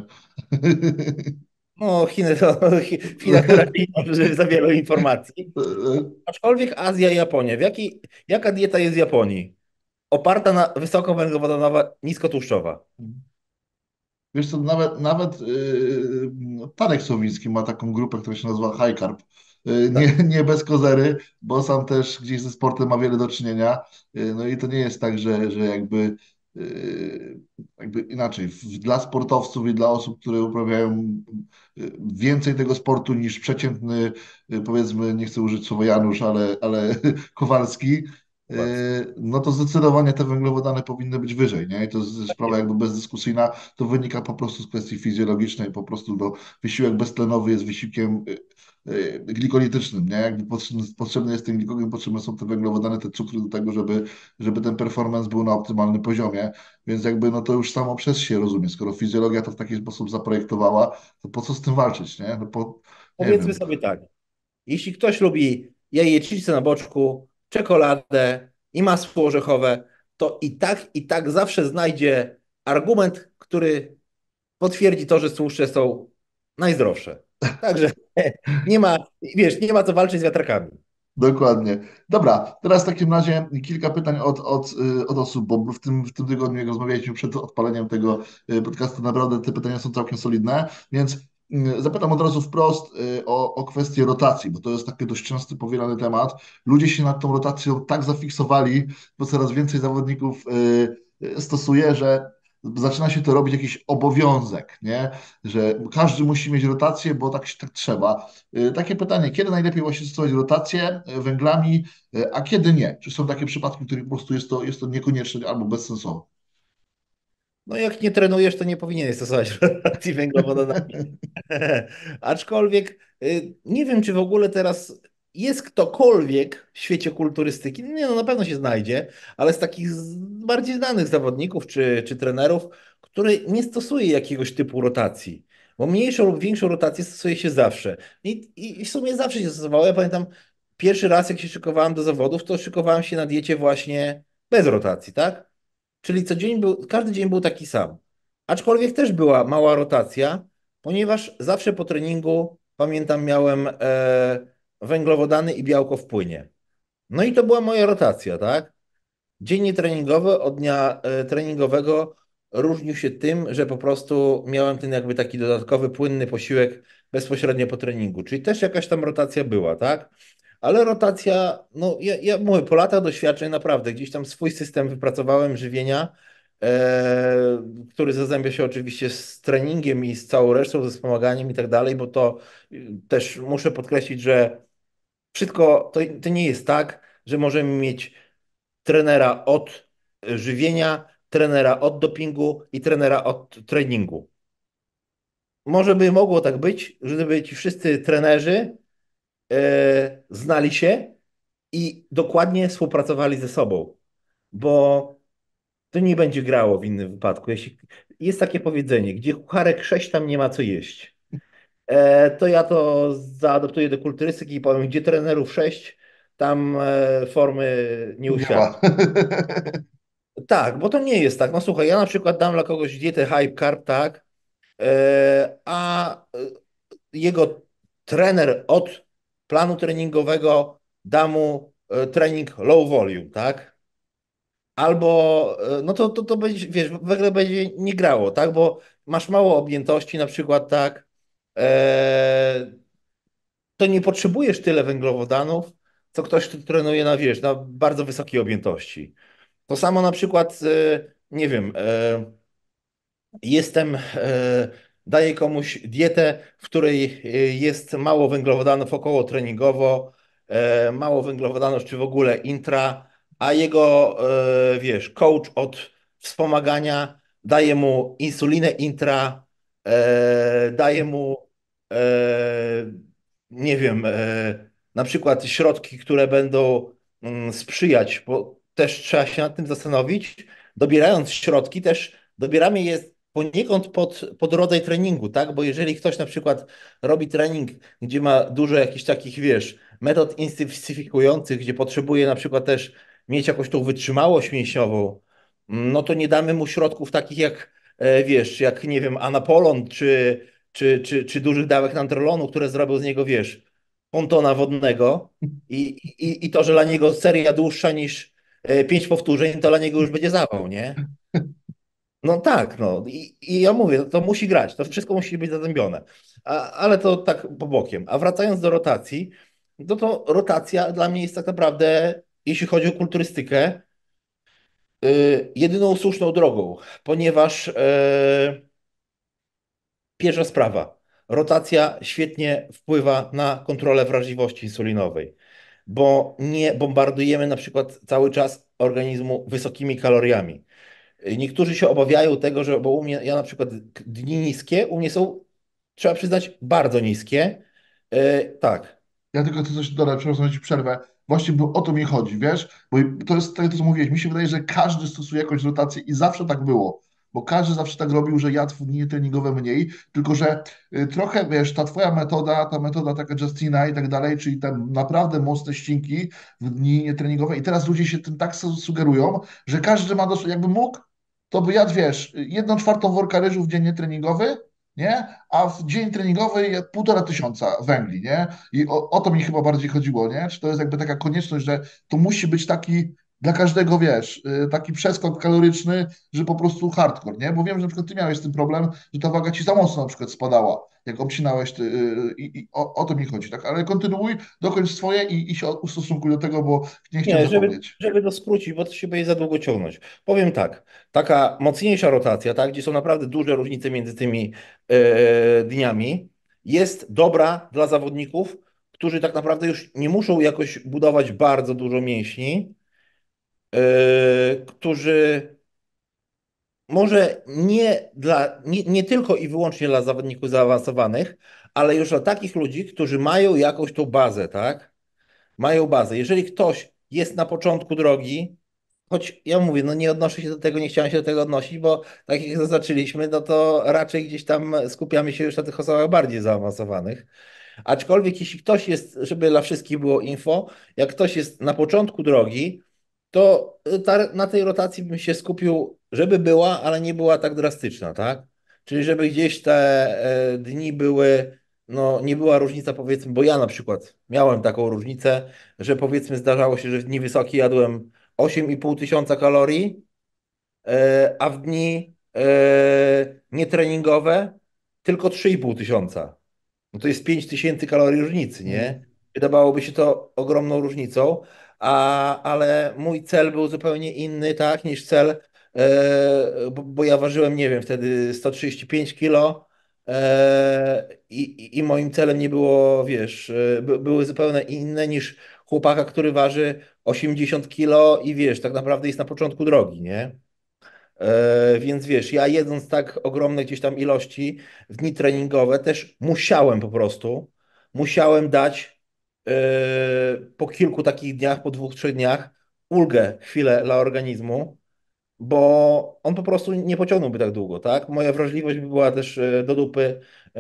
No, Chiny to w Chinach raczej nie ma za wiele informacji. Aczkolwiek Azja i Japonia. W jakiej, jaka dieta jest w Japonii? Oparta na wysokowęglowodanowa, niskotłuszczowa. Wiesz co, nawet, nawet yy, Tarek Słowicki ma taką grupę, która się nazywa High Carb. Yy, nie, Tak, nie bez kozery, bo sam też gdzieś ze sportem ma wiele do czynienia. Yy, no i to nie jest tak, że, że jakby, yy, jakby inaczej. W- Dla sportowców i dla osób, które uprawiają yy, więcej tego sportu niż przeciętny, yy, powiedzmy, nie chcę użyć słowa Janusz, ale, ale Kowalski, yy, Kowalski. no to zdecydowanie te węglowodany powinny być wyżej, nie? I to jest Tak sprawa jest. jakby bezdyskusyjna. To wynika po prostu z kwestii fizjologicznej, po prostu no, wysiłek beztlenowy jest wysiłkiem y, y, glikolitycznym, nie? Jakby potrzebny, potrzebny jest ten glikogen, potrzebne są te węglowodany, te cukry do tego, żeby, żeby ten performance był na optymalnym poziomie, więc jakby no to już samo przez się rozumie, skoro fizjologia to w taki sposób zaprojektowała, to po co z tym walczyć, nie? No po, nie Powiedzmy wiem. sobie tak, jeśli ktoś lubi jajecznicę na boczku, czekoladę i masło orzechowe, to i tak, i tak zawsze znajdzie argument, który potwierdzi to, że tłuszcze są najzdrowsze. Także nie ma, wiesz, nie ma co walczyć z wiatrakami. Dokładnie. Dobra, teraz w takim razie kilka pytań od, od, y, od osób, bo w tym, w tym tygodniu, jak rozmawialiśmy przed odpaleniem tego y, podcastu, naprawdę te pytania są całkiem solidne, więc y, zapytam od razu wprost y, o, o kwestię rotacji, bo to jest taki dość częsty, powielany temat. Ludzie się nad tą rotacją tak zafiksowali, bo coraz więcej zawodników y, y, stosuje, że zaczyna się to robić jakiś obowiązek, nie? Że każdy musi mieć rotację, bo tak, tak trzeba. Y, Takie pytanie, kiedy najlepiej właśnie stosować rotację y, węglami, y, a kiedy nie? Czy są takie przypadki, w których po prostu jest to, jest to niekonieczne albo bezsensowne? No jak nie trenujesz, to nie powinieneś stosować relacji węglowodanami. Aczkolwiek y, nie wiem, czy w ogóle teraz jest ktokolwiek w świecie kulturystyki, no nie, no na pewno się znajdzie, ale z takich z- bardziej znanych zawodników czy, czy trenerów, który nie stosuje jakiegoś typu rotacji. Bo mniejszą lub większą rotację stosuje się zawsze. I, i, i w sumie zawsze się stosowało. Ja pamiętam pierwszy raz, jak się szykowałem do zawodów, to szykowałem się na diecie właśnie bez rotacji, tak? Czyli co dzień był, każdy dzień był taki sam. Aczkolwiek też była mała rotacja, ponieważ zawsze po treningu, pamiętam, miałem e, węglowodany i białko w płynie. No i to była moja rotacja, tak? Dzień nietreningowy od dnia e, treningowego różnił się tym, że po prostu miałem ten jakby taki dodatkowy, płynny posiłek bezpośrednio po treningu. Czyli też jakaś tam rotacja była, tak? Ale rotacja, no ja, ja mówię, po latach doświadczeń naprawdę gdzieś tam swój system wypracowałem żywienia, e, który zazębia się oczywiście z treningiem i z całą resztą, ze wspomaganiem i tak dalej, bo to y, też muszę podkreślić, że wszystko to, to nie jest tak, że możemy mieć trenera od żywienia, trenera od dopingu i trenera od treningu. Może by mogło tak być, gdyby ci wszyscy trenerzy e, znali się i dokładnie współpracowali ze sobą, bo to nie będzie grało w innym wypadku. Jeśli jest takie powiedzenie, gdzie kucharek sześć, tam nie ma co jeść. E, to ja to zaadoptuję do kulturystyki i powiem, gdzie trenerów sześć, tam e, formy nie Nie ma. uświadczy. Tak, bo to nie jest tak. No słuchaj, ja na przykład dam dla kogoś dietę high carb, tak, e, a e, jego trener od planu treningowego da mu e, trening low volume, tak? Albo, e, no to, to, to będzie, wiesz, w ogóle będzie nie grało, tak? Bo masz mało objętości na przykład, tak? E, to nie potrzebujesz tyle węglowodanów, co ktoś, kto trenuje na, wiesz, na bardzo wysokiej objętości. To samo na przykład, e, nie wiem, e, jestem, e, daję komuś dietę, w której e, jest mało węglowodanów około treningowo, e, mało węglowodanów czy w ogóle intra, a jego, e, wiesz, coach od wspomagania daje mu insulinę intra, e, daje mu, e, nie wiem, e, na przykład środki, które będą mm, sprzyjać, bo też trzeba się nad tym zastanowić. Dobierając środki, też dobieramy je poniekąd pod, pod rodzaj treningu, tak? Bo jeżeli ktoś na przykład robi trening, gdzie ma dużo jakichś takich, wiesz, metod intensyfikujących, gdzie potrzebuje na przykład też mieć jakąś tą wytrzymałość mięśniową, no to nie damy mu środków takich jak, e, wiesz, jak, nie wiem, anapolon czy, czy, czy, czy dużych dawek nandrolonu, które zrobią z niego, wiesz, pontona wodnego i, i, i to, że dla niego seria dłuższa niż e, pięć powtórzeń, to dla niego już będzie zawał, nie? No tak, no i, i ja mówię, to musi grać, to wszystko musi być zazębione. A, ale to tak po bokiem. A wracając do rotacji, no to rotacja dla mnie jest tak naprawdę, jeśli chodzi o kulturystykę, y, jedyną słuszną drogą, ponieważ y, pierwsza sprawa, rotacja świetnie wpływa na kontrolę wrażliwości insulinowej, bo nie bombardujemy na przykład cały czas organizmu wysokimi kaloriami. Niektórzy się obawiają tego, że, bo u mnie, ja na przykład dni niskie, u mnie są, trzeba przyznać, bardzo niskie. E, tak, Ja tylko chcę coś dodać, przepraszam, że ci przerwę. Właśnie bo o to mi chodzi, wiesz? Bo to jest tak, to co mówiłeś. Mi się wydaje, że każdy stosuje jakąś rotację i zawsze tak było. Bo każdy zawsze tak robił, że jadł w dni treningowe mniej, tylko że y, trochę, wiesz, ta twoja metoda, ta metoda taka Justina i tak dalej, czyli te naprawdę mocne ścinki w dni nietreningowe i teraz ludzie się tym tak su- sugerują, że każdy ma, dos- jakby mógł, to by jadł, wiesz, jedną czwartą worka ryżu w dzień nietreningowy, nie? A w dzień treningowy je półtora tysiąca węgli, nie? I o, o to mi chyba bardziej chodziło, nie? Czy to jest jakby taka konieczność, że to musi być taki dla każdego, wiesz, y, taki przeskok kaloryczny, że po prostu hardcore, nie? Bo wiem, że na przykład ty miałeś z tym problem, że ta waga ci za mocno na przykład spadała, jak obcinałeś, ty, y, i, i o, o to mi chodzi, tak? Ale kontynuuj, dokończ swoje i, i się ustosunkuj do tego, bo nie chciałem nie, żeby, zapomnieć. żeby to skrócić, bo to się będzie za długo ciągnąć. Powiem tak, taka mocniejsza rotacja, tak, gdzie są naprawdę duże różnice między tymi e, dniami, jest dobra dla zawodników, którzy tak naprawdę już nie muszą jakoś budować bardzo dużo mięśni, e, którzy może nie dla, nie, nie tylko i wyłącznie dla zawodników zaawansowanych, ale już dla takich ludzi, którzy mają jakąś tą bazę, tak? Mają bazę. Jeżeli ktoś jest na początku drogi, choć ja mówię, no nie odnoszę się do tego, nie chciałem się do tego odnosić, bo tak jak zaznaczyliśmy, no to raczej gdzieś tam skupiamy się już na tych osobach bardziej zaawansowanych. Aczkolwiek jeśli ktoś jest, żeby dla wszystkich było info, jak ktoś jest na początku drogi, to ta, na tej rotacji bym się skupił, żeby była, ale nie była tak drastyczna, tak? Czyli żeby gdzieś te e, dni były, no nie była różnica powiedzmy, bo ja na przykład miałem taką różnicę, że powiedzmy zdarzało się, że w dni wysokie jadłem osiem i pół tysiąca kalorii, e, a w dni e, nietreningowe tylko trzy i pół tysiąca. No to jest pięć tysięcy kalorii różnicy, Mm. nie? Wydawałoby się to ogromną różnicą, a, ale mój cel był zupełnie inny, tak, niż cel, e, bo, bo ja ważyłem, nie wiem, wtedy sto trzydzieści pięć kilo e, i, i i moim celem nie było, wiesz, e, by, były zupełnie inne niż chłopaka, który waży osiemdziesiąt kilo i wiesz, tak naprawdę jest na początku drogi, nie? E, więc wiesz, ja jedząc tak ogromne gdzieś tam ilości w dni treningowe też musiałem po prostu, musiałem dać e, po kilku takich dniach, po dwóch, trzech dniach ulgę chwilę dla organizmu, bo on po prostu nie pociągnąłby tak długo, tak? Moja wrażliwość by była też e, do dupy, e,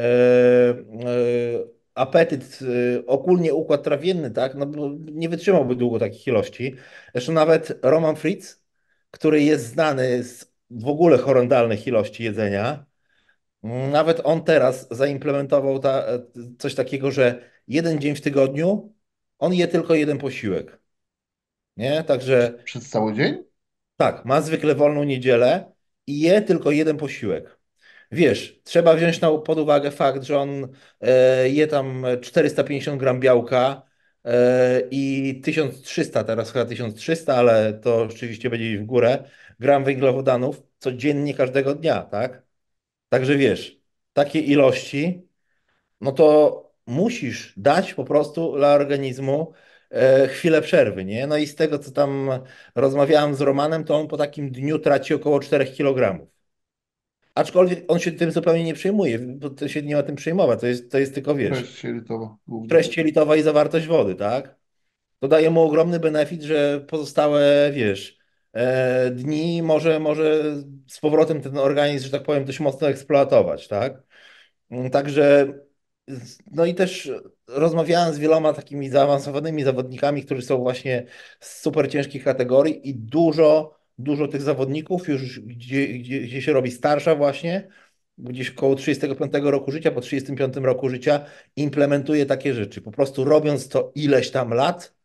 e, apetyt, e, ogólnie układ trawienny, tak? No, bo nie wytrzymałby długo takich ilości. Zresztą nawet Roman Fritz, który jest znany z w ogóle horrendalnych ilości jedzenia, nawet on teraz zaimplementował ta, e, coś takiego, że jeden dzień w tygodniu on je tylko jeden posiłek, nie? Także Przez cały dzień? tak, ma zwykle wolną niedzielę i je tylko jeden posiłek. Wiesz, trzeba wziąć na, pod uwagę fakt, że on e, je tam czterysta pięćdziesiąt gram białka e, i tysiąc trzysta, teraz chyba tysiąc trzysta, ale to rzeczywiście będzie iść w górę, gram węglowodanów codziennie każdego dnia, tak? Także wiesz, takie ilości no to musisz dać po prostu dla organizmu e, chwilę przerwy, nie? No i z tego, co tam rozmawiałem z Romanem, to on po takim dniu traci około czterech kilogramów. Aczkolwiek on się tym zupełnie nie przejmuje, bo to się nie ma tym przejmować, to jest, to jest tylko, wiesz, Treść jelitowa głównie. treść jelitowa i zawartość wody, tak? To daje mu ogromny benefit, że pozostałe, wiesz, e, dni może, może z powrotem ten organizm, że tak powiem, dość mocno eksploatować, tak? Mm, Także, z- no i też rozmawiałem z wieloma takimi zaawansowanymi zawodnikami, którzy są właśnie z super ciężkich kategorii i dużo, dużo tych zawodników już gdzie, gdzie, gdzie się robi starsza właśnie, gdzieś około trzydziestego piątego roku życia, po trzydziestym piątym roku życia implementuje takie rzeczy. Po prostu robiąc to ileś tam lat,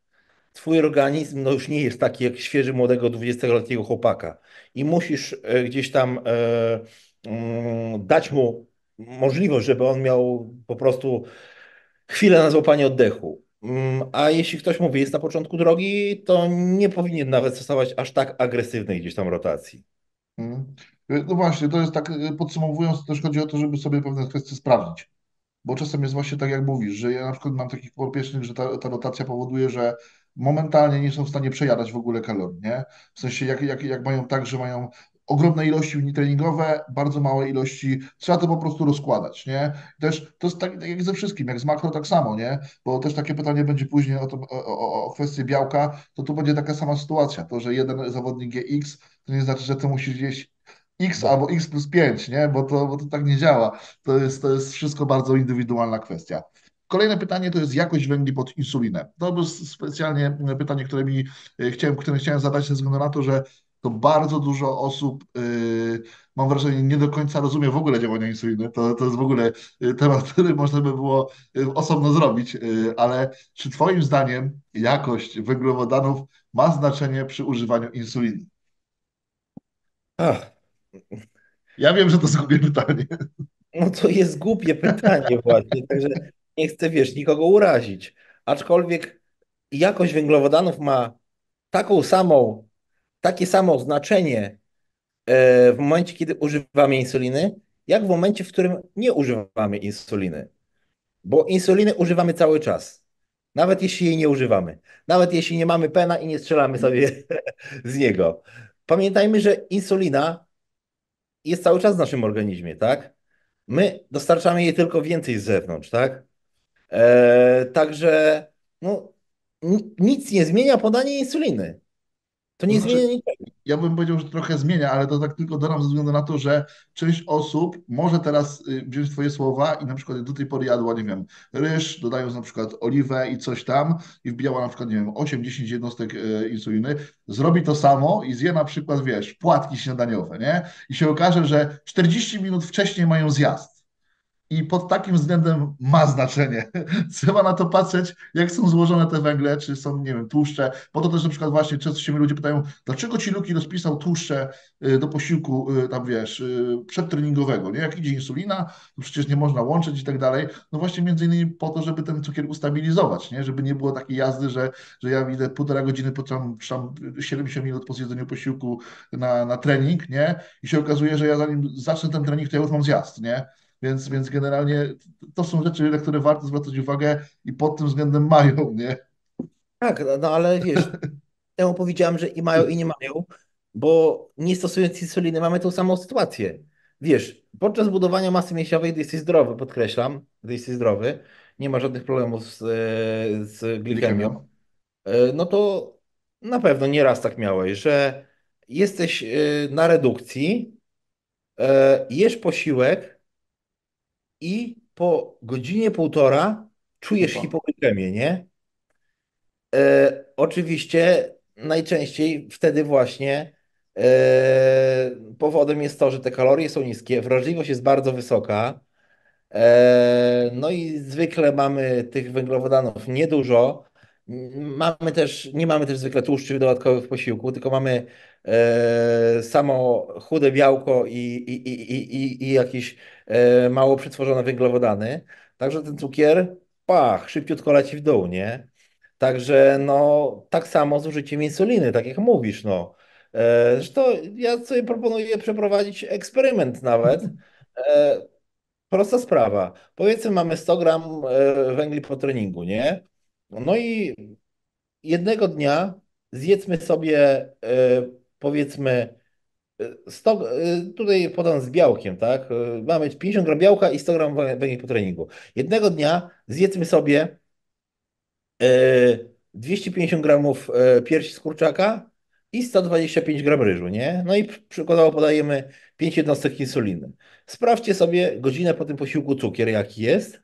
twój organizm no już nie jest taki jak świeży, młodego, dwudziestoletniego chłopaka. I musisz e, gdzieś tam e, mm, dać mu możliwość, żeby on miał po prostu chwilę na złapanie oddechu. Mm, A jeśli ktoś mówi, jest na początku drogi, to nie powinien nawet stosować aż tak agresywnej gdzieś tam rotacji. Mhm. No właśnie, to jest tak, y, podsumowując, to też chodzi o to, żeby sobie pewne kwestie sprawdzić. Bo czasem jest właśnie tak, jak mówisz, że ja na przykład mam takich podopiecznych, że ta, ta rotacja powoduje, że momentalnie nie są w stanie przejadać w ogóle kalorii, nie? W sensie, jak, jak, jak mają tak, że mają ogromne ilości unitreningowe, bardzo małe ilości, trzeba to po prostu rozkładać, nie? Też to jest tak, tak jak ze wszystkim, jak z makro tak samo, nie? Bo też takie pytanie będzie później o, to, o, o, o kwestię białka, to tu będzie taka sama sytuacja, to, że jeden zawodnik je X, to nie znaczy, że ty musisz jeść X Do- albo X plus pięć, nie? Bo to, bo to tak nie działa. To jest, to jest wszystko bardzo indywidualna kwestia. Kolejne pytanie to jest jakość węgli pod insulinę. To jest specjalnie pytanie, które mi e, chciałem, które chciałem zadać ze względu na to, że to bardzo dużo osób, yy, mam wrażenie, nie do końca rozumie w ogóle działania insuliny. To, to jest w ogóle e, temat, który można by było e, osobno zrobić, yy, ale czy Twoim zdaniem jakość węglowodanów ma znaczenie przy używaniu insuliny? Ach, Ja wiem, że to jest głupie pytanie. no to jest głupie pytanie właśnie, także nie chcę, wiesz, nikogo urazić. Aczkolwiek jakość węglowodanów ma taką samą, takie samo znaczenie e, w momencie, kiedy używamy insuliny, jak w momencie, w którym nie używamy insuliny. Bo insuliny używamy cały czas. Nawet jeśli jej nie używamy. Nawet jeśli nie mamy pena i nie strzelamy sobie z niego. Pamiętajmy, że insulina jest cały czas w naszym organizmie, tak? My dostarczamy jej tylko więcej z zewnątrz, tak? E, także no, ni- nic nie zmienia podanie insuliny. To To nie znaczy, zmienia niczego. ja bym powiedział, że trochę zmienia, ale to tak tylko dodam ze względu na to, że część osób może teraz y, wziąć Twoje słowa i na przykład do tej pory jadła, nie wiem, ryż, dodając na przykład oliwę i coś tam i wbijała na przykład, nie wiem, osiem dziesięć jednostek y, insuliny, zrobi to samo i zje na przykład, wiesz, płatki śniadaniowe, nie? I się okaże, że czterdzieści minut wcześniej mają zjazd. I pod takim względem ma znaczenie. Trzeba na to patrzeć, jak są złożone te węgle, czy są, nie wiem, tłuszcze. Po to też na przykład właśnie często się mnie ludzie pytają, dlaczego ci Luki rozpisał tłuszcze y, do posiłku, y, tam wiesz, y, przedtreningowego, nie? Jak idzie insulina, to przecież nie można łączyć i tak dalej. No właśnie między innymi po to, żeby ten cukier ustabilizować, nie? Żeby nie było takiej jazdy, że, że ja idę półtora godziny, po tam, czy tam siedemdziesiąt minut po zjedzeniu posiłku na, na trening, nie? I się okazuje, że ja zanim zacznę ten trening, to ja już mam zjazd, nie? Więc, więc generalnie to są rzeczy, na które warto zwracać uwagę i pod tym względem mają, nie? Tak, no, no ale wiesz, temu powiedziałem, że i mają, i nie mają, bo nie stosując insuliny mamy tą samą sytuację. Wiesz, podczas budowania masy mięśniowej, gdy jesteś zdrowy, podkreślam, gdy jesteś zdrowy, nie ma żadnych problemów z, e, z glikemią, Glikemią. e, no to na pewno nieraz tak miałeś, że jesteś e, na redukcji, e, jesz posiłek i po godzinie, półtora czujesz Upa. hipoglikemię, nie? E, oczywiście najczęściej wtedy właśnie e, powodem jest to, że te kalorie są niskie, wrażliwość jest bardzo wysoka, e, no i zwykle mamy tych węglowodanów niedużo. M- Mamy też, nie mamy też zwykle tłuszczy dodatkowych w posiłku, tylko mamy e, samo chude białko i, i, i, i, i i jakieś e, mało przetworzone węglowodany. Także ten cukier, pach, szybciutko leci w dół, nie? Także no, tak samo z użyciem insuliny, tak jak mówisz, no. E, Zresztą ja sobie proponuję przeprowadzić eksperyment nawet. E, Prosta sprawa. Powiedzmy, mamy sto gram e, węgli po treningu, nie? No i jednego dnia zjedzmy sobie, e, powiedzmy, e, sto, e, tutaj podam z białkiem, tak? E, Mamy pięćdziesiąt gram białka i sto gram wę- węgli po treningu. Jednego dnia zjedzmy sobie e, dwieście pięćdziesiąt gramów e, piersi z kurczaka i sto dwadzieścia pięć gram ryżu, nie? No i pr- przykładowo podajemy pięć jednostek insuliny. Sprawdźcie sobie godzinę po tym posiłku cukier, jaki jest.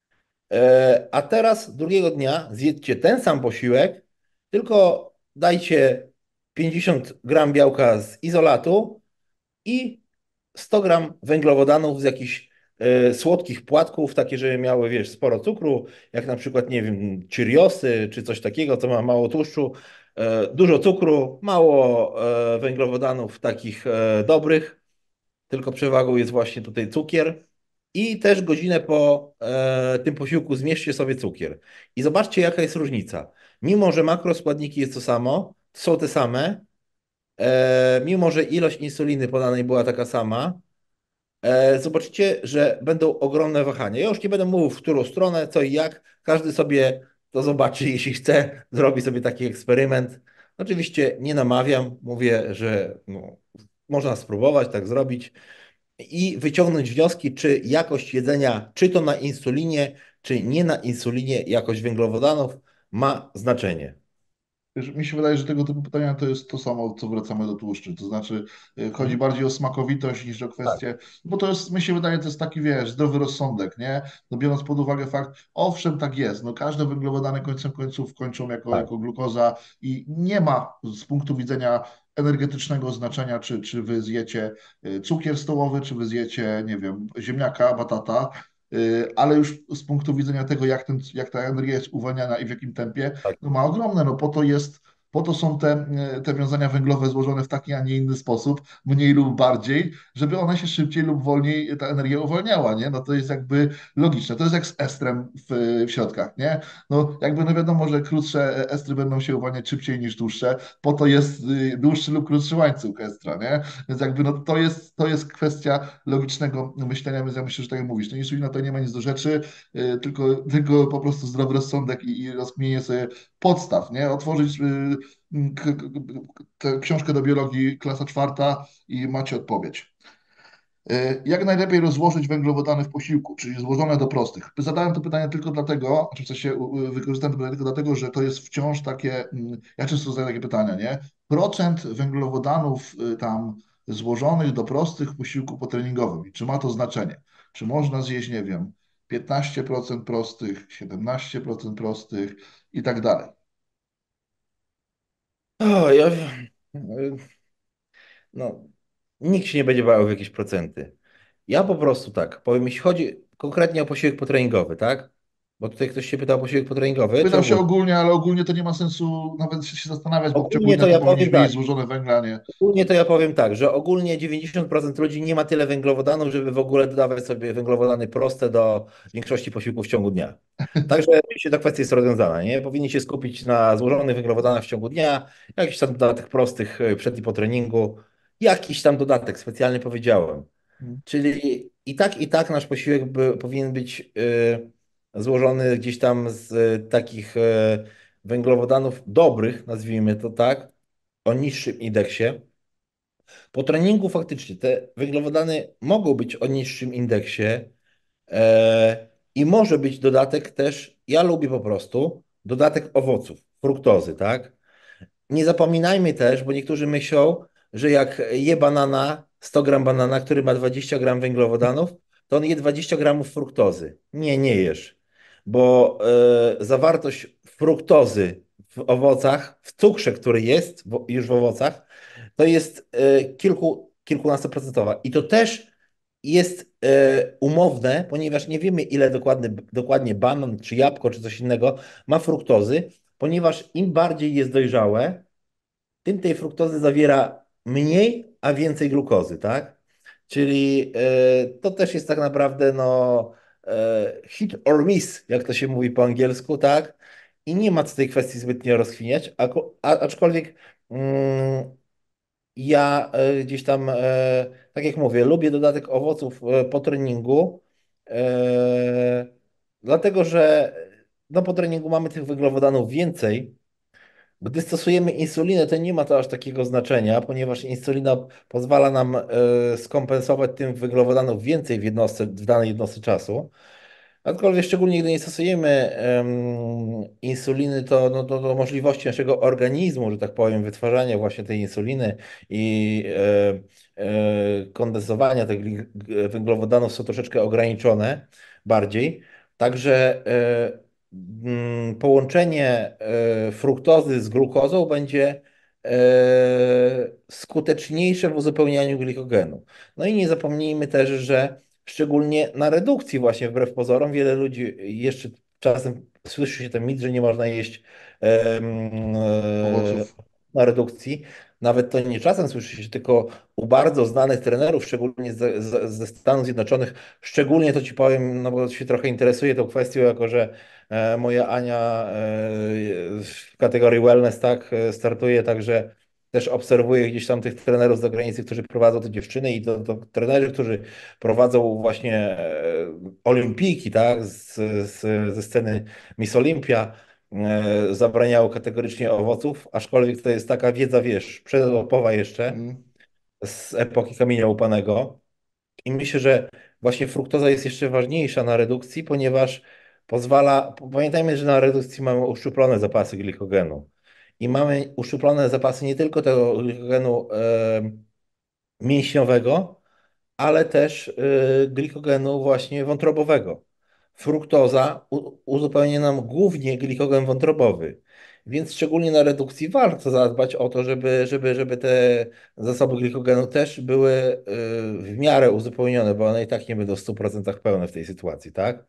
E, A teraz drugiego dnia zjedzcie ten sam posiłek, tylko dajcie pięćdziesiąt gram białka z izolatu i sto gram węglowodanów z jakichś e, słodkich płatków, takie, żeby miały, wiesz, sporo cukru, jak na przykład, nie wiem, Cheeriosy czy coś takiego, co ma mało tłuszczu, e, dużo cukru, mało e, węglowodanów takich e, dobrych, tylko przewagą jest właśnie tutaj cukier. I też godzinę po e, tym posiłku zmierzcie sobie cukier. I zobaczcie, jaka jest różnica. Mimo, że makroskładniki jest to samo, są te same, e, mimo, że ilość insuliny podanej była taka sama, e, zobaczycie, że będą ogromne wahania. Ja już nie będę mówił, w którą stronę, co i jak. Każdy sobie to zobaczy, jeśli chce, zrobi sobie taki eksperyment. Oczywiście nie namawiam, mówię, że no, można spróbować tak zrobić i wyciągnąć wnioski, czy jakość jedzenia, czy to na insulinie, czy nie na insulinie, jakość węglowodanów ma znaczenie. Wiesz, mi się wydaje, że tego typu pytania to jest to samo, co wracamy do tłuszczy. To znaczy, y, chodzi Mhm. bardziej o smakowitość niż o Tak, kwestię, bo to jest, mi się wydaje, to jest taki, wiesz, zdrowy rozsądek, nie? No biorąc pod uwagę fakt, owszem, tak jest, no każde węglowodany końcem końców kończą jako, tak, jako glukoza i nie ma z punktu widzenia energetycznego znaczenia, czy, czy wy zjecie y, cukier stołowy, czy wy zjecie, nie wiem, ziemniaka, batata, y, ale już z punktu widzenia tego, jak, ten, jak ta energia jest uwalniana i w jakim tempie, tak. no ma ogromne, no po to jest, po to są te, e, te wiązania węglowe złożone w taki, a nie inny sposób, mniej lub bardziej, żeby one się szybciej lub wolniej ta energia uwalniała, nie? No to jest jakby logiczne. To jest jak z estrem w, w środkach, nie? No jakby no wiadomo, że krótsze estry będą się uwalniać szybciej niż dłuższe, po to jest y, dłuższy lub krótszy łańcuch estra, nie? Więc jakby no to jest, to jest kwestia logicznego myślenia, więc ja myślę, że tak jak mówisz, to insulina to nie ma nic do rzeczy, y, tylko, tylko po prostu zdrowy rozsądek i, i rozkminienie sobie podstaw, nie? Otworzyć y, k- k- tę książkę do biologii, klasa czwarta i macie odpowiedź. Y, Jak najlepiej rozłożyć węglowodany w posiłku, czyli złożone do prostych? Zadałem to pytanie tylko dlatego, czy w sensie u- u- wykorzystałem to pytanie tylko dlatego, że to jest wciąż takie, mm, ja często zadaję takie pytania, nie? Procent węglowodanów y, tam złożonych do prostych w posiłku potreningowym. I czy ma to znaczenie? Czy można zjeść, nie wiem, piętnaście procent prostych, siedemnaście procent prostych i tak dalej? O, ja, no, nikt się nie będzie bał w jakieś procenty. Ja po prostu tak, powiem, jeśli chodzi konkretnie o posiłek potreningowy, tak? Bo tutaj ktoś się pytał o posiłek potreningowy, czy Pytał się ogólnie? ogólnie, ale ogólnie to nie ma sensu nawet się się zastanawiać, bo Ogólnie to poszczególne to ja powiem powinniśmy jeść tak. złożone węgla, nie? Ogólnie to ja powiem tak, że ogólnie dziewięćdziesiąt procent ludzi nie ma tyle węglowodanów, żeby w ogóle dodawać sobie węglowodany proste do większości posiłków w ciągu dnia. Także oczywiście ta kwestia jest rozwiązana, nie? Powinni się skupić na złożonych węglowodanach w ciągu dnia, jakiś tam dodatek prostych e, przed i po treningu, jakiś tam dodatek, specjalnie powiedziałem. Czyli i tak, i tak nasz posiłek by, powinien być e, złożony gdzieś tam z e, takich e, węglowodanów dobrych, nazwijmy to tak, o niższym indeksie. Po treningu faktycznie te węglowodany mogą być o niższym indeksie e, i może być dodatek też, ja lubię po prostu, dodatek owoców, fruktozy, tak? Nie zapominajmy też, bo niektórzy myślą, że jak je banana, sto gram banana, który ma dwadzieścia gram węglowodanów, to on je dwadzieścia gramów fruktozy. Nie, nie jesz, bo e, zawartość fruktozy w owocach, w cukrze, który jest w, już w owocach, to jest e, kilku, kilkunastoprocentowa. I to też jest e, umowne, ponieważ nie wiemy, ile dokładnie, dokładnie banan, czy jabłko, czy coś innego ma fruktozy, ponieważ im bardziej jest dojrzałe, tym tej fruktozy zawiera mniej, a więcej glukozy, tak? Czyli e, to też jest tak naprawdę no, e, hit or miss, jak to się mówi po angielsku, tak? I nie ma co tej kwestii zbytnio rozkminiać, a, a, aczkolwiek mm, ja e, gdzieś tam, e, tak jak mówię, lubię dodatek owoców e, po treningu, e, dlatego że no, po treningu mamy tych węglowodanów więcej. Gdy stosujemy insulinę, to nie ma to aż takiego znaczenia, ponieważ insulina pozwala nam e, skompensować tym węglowodanów więcej w jednostce, w danej jednostce czasu. Aczkolwiek szczególnie gdy nie stosujemy em, insuliny, to, no, to, to możliwości naszego organizmu, że tak powiem, wytwarzania właśnie tej insuliny i e, e, kondensowania tych gli- g- węglowodanów są troszeczkę ograniczone bardziej. Także e, mm, połączenie e, fruktozy z glukozą będzie e, skuteczniejsze w uzupełnianiu glikogenu. No i nie zapomnijmy też, że szczególnie na redukcji właśnie, wbrew pozorom. Wiele ludzi jeszcze czasem słyszy się ten mit, że nie można jeść em, e, owoców. na redukcji. Nawet to nie czasem słyszy się, tylko u bardzo znanych trenerów, szczególnie ze, ze ze Stanów Zjednoczonych, szczególnie to ci powiem, no bo się trochę interesuję tą kwestią, jako że e, moja Ania e, w kategorii wellness tak e, startuje, także też obserwuję gdzieś tam tych trenerów z zagranicy, którzy prowadzą te dziewczyny i to, to trenerzy, którzy prowadzą właśnie e, olimpijki, tak, z, z, ze sceny Miss Olympia, e, zabraniało kategorycznie owoców, aczkolwiek to jest taka wiedza, wiesz, przedopowa jeszcze Mm, z epoki kamienia łupanego. I myślę, że właśnie fruktoza jest jeszcze ważniejsza na redukcji, ponieważ pozwala, pamiętajmy, że na redukcji mamy uszczuplone zapasy glikogenu. I mamy uszczuplone zapasy nie tylko tego glikogenu e, mięśniowego, ale też y, glikogenu właśnie wątrobowego. Fruktoza u- uzupełnia nam głównie glikogen wątrobowy, więc szczególnie na redukcji warto zadbać o to, żeby, żeby, żeby te zasoby glikogenu też były y, w miarę uzupełnione, bo one i tak nie będą w stu procentach pełne w tej sytuacji, tak?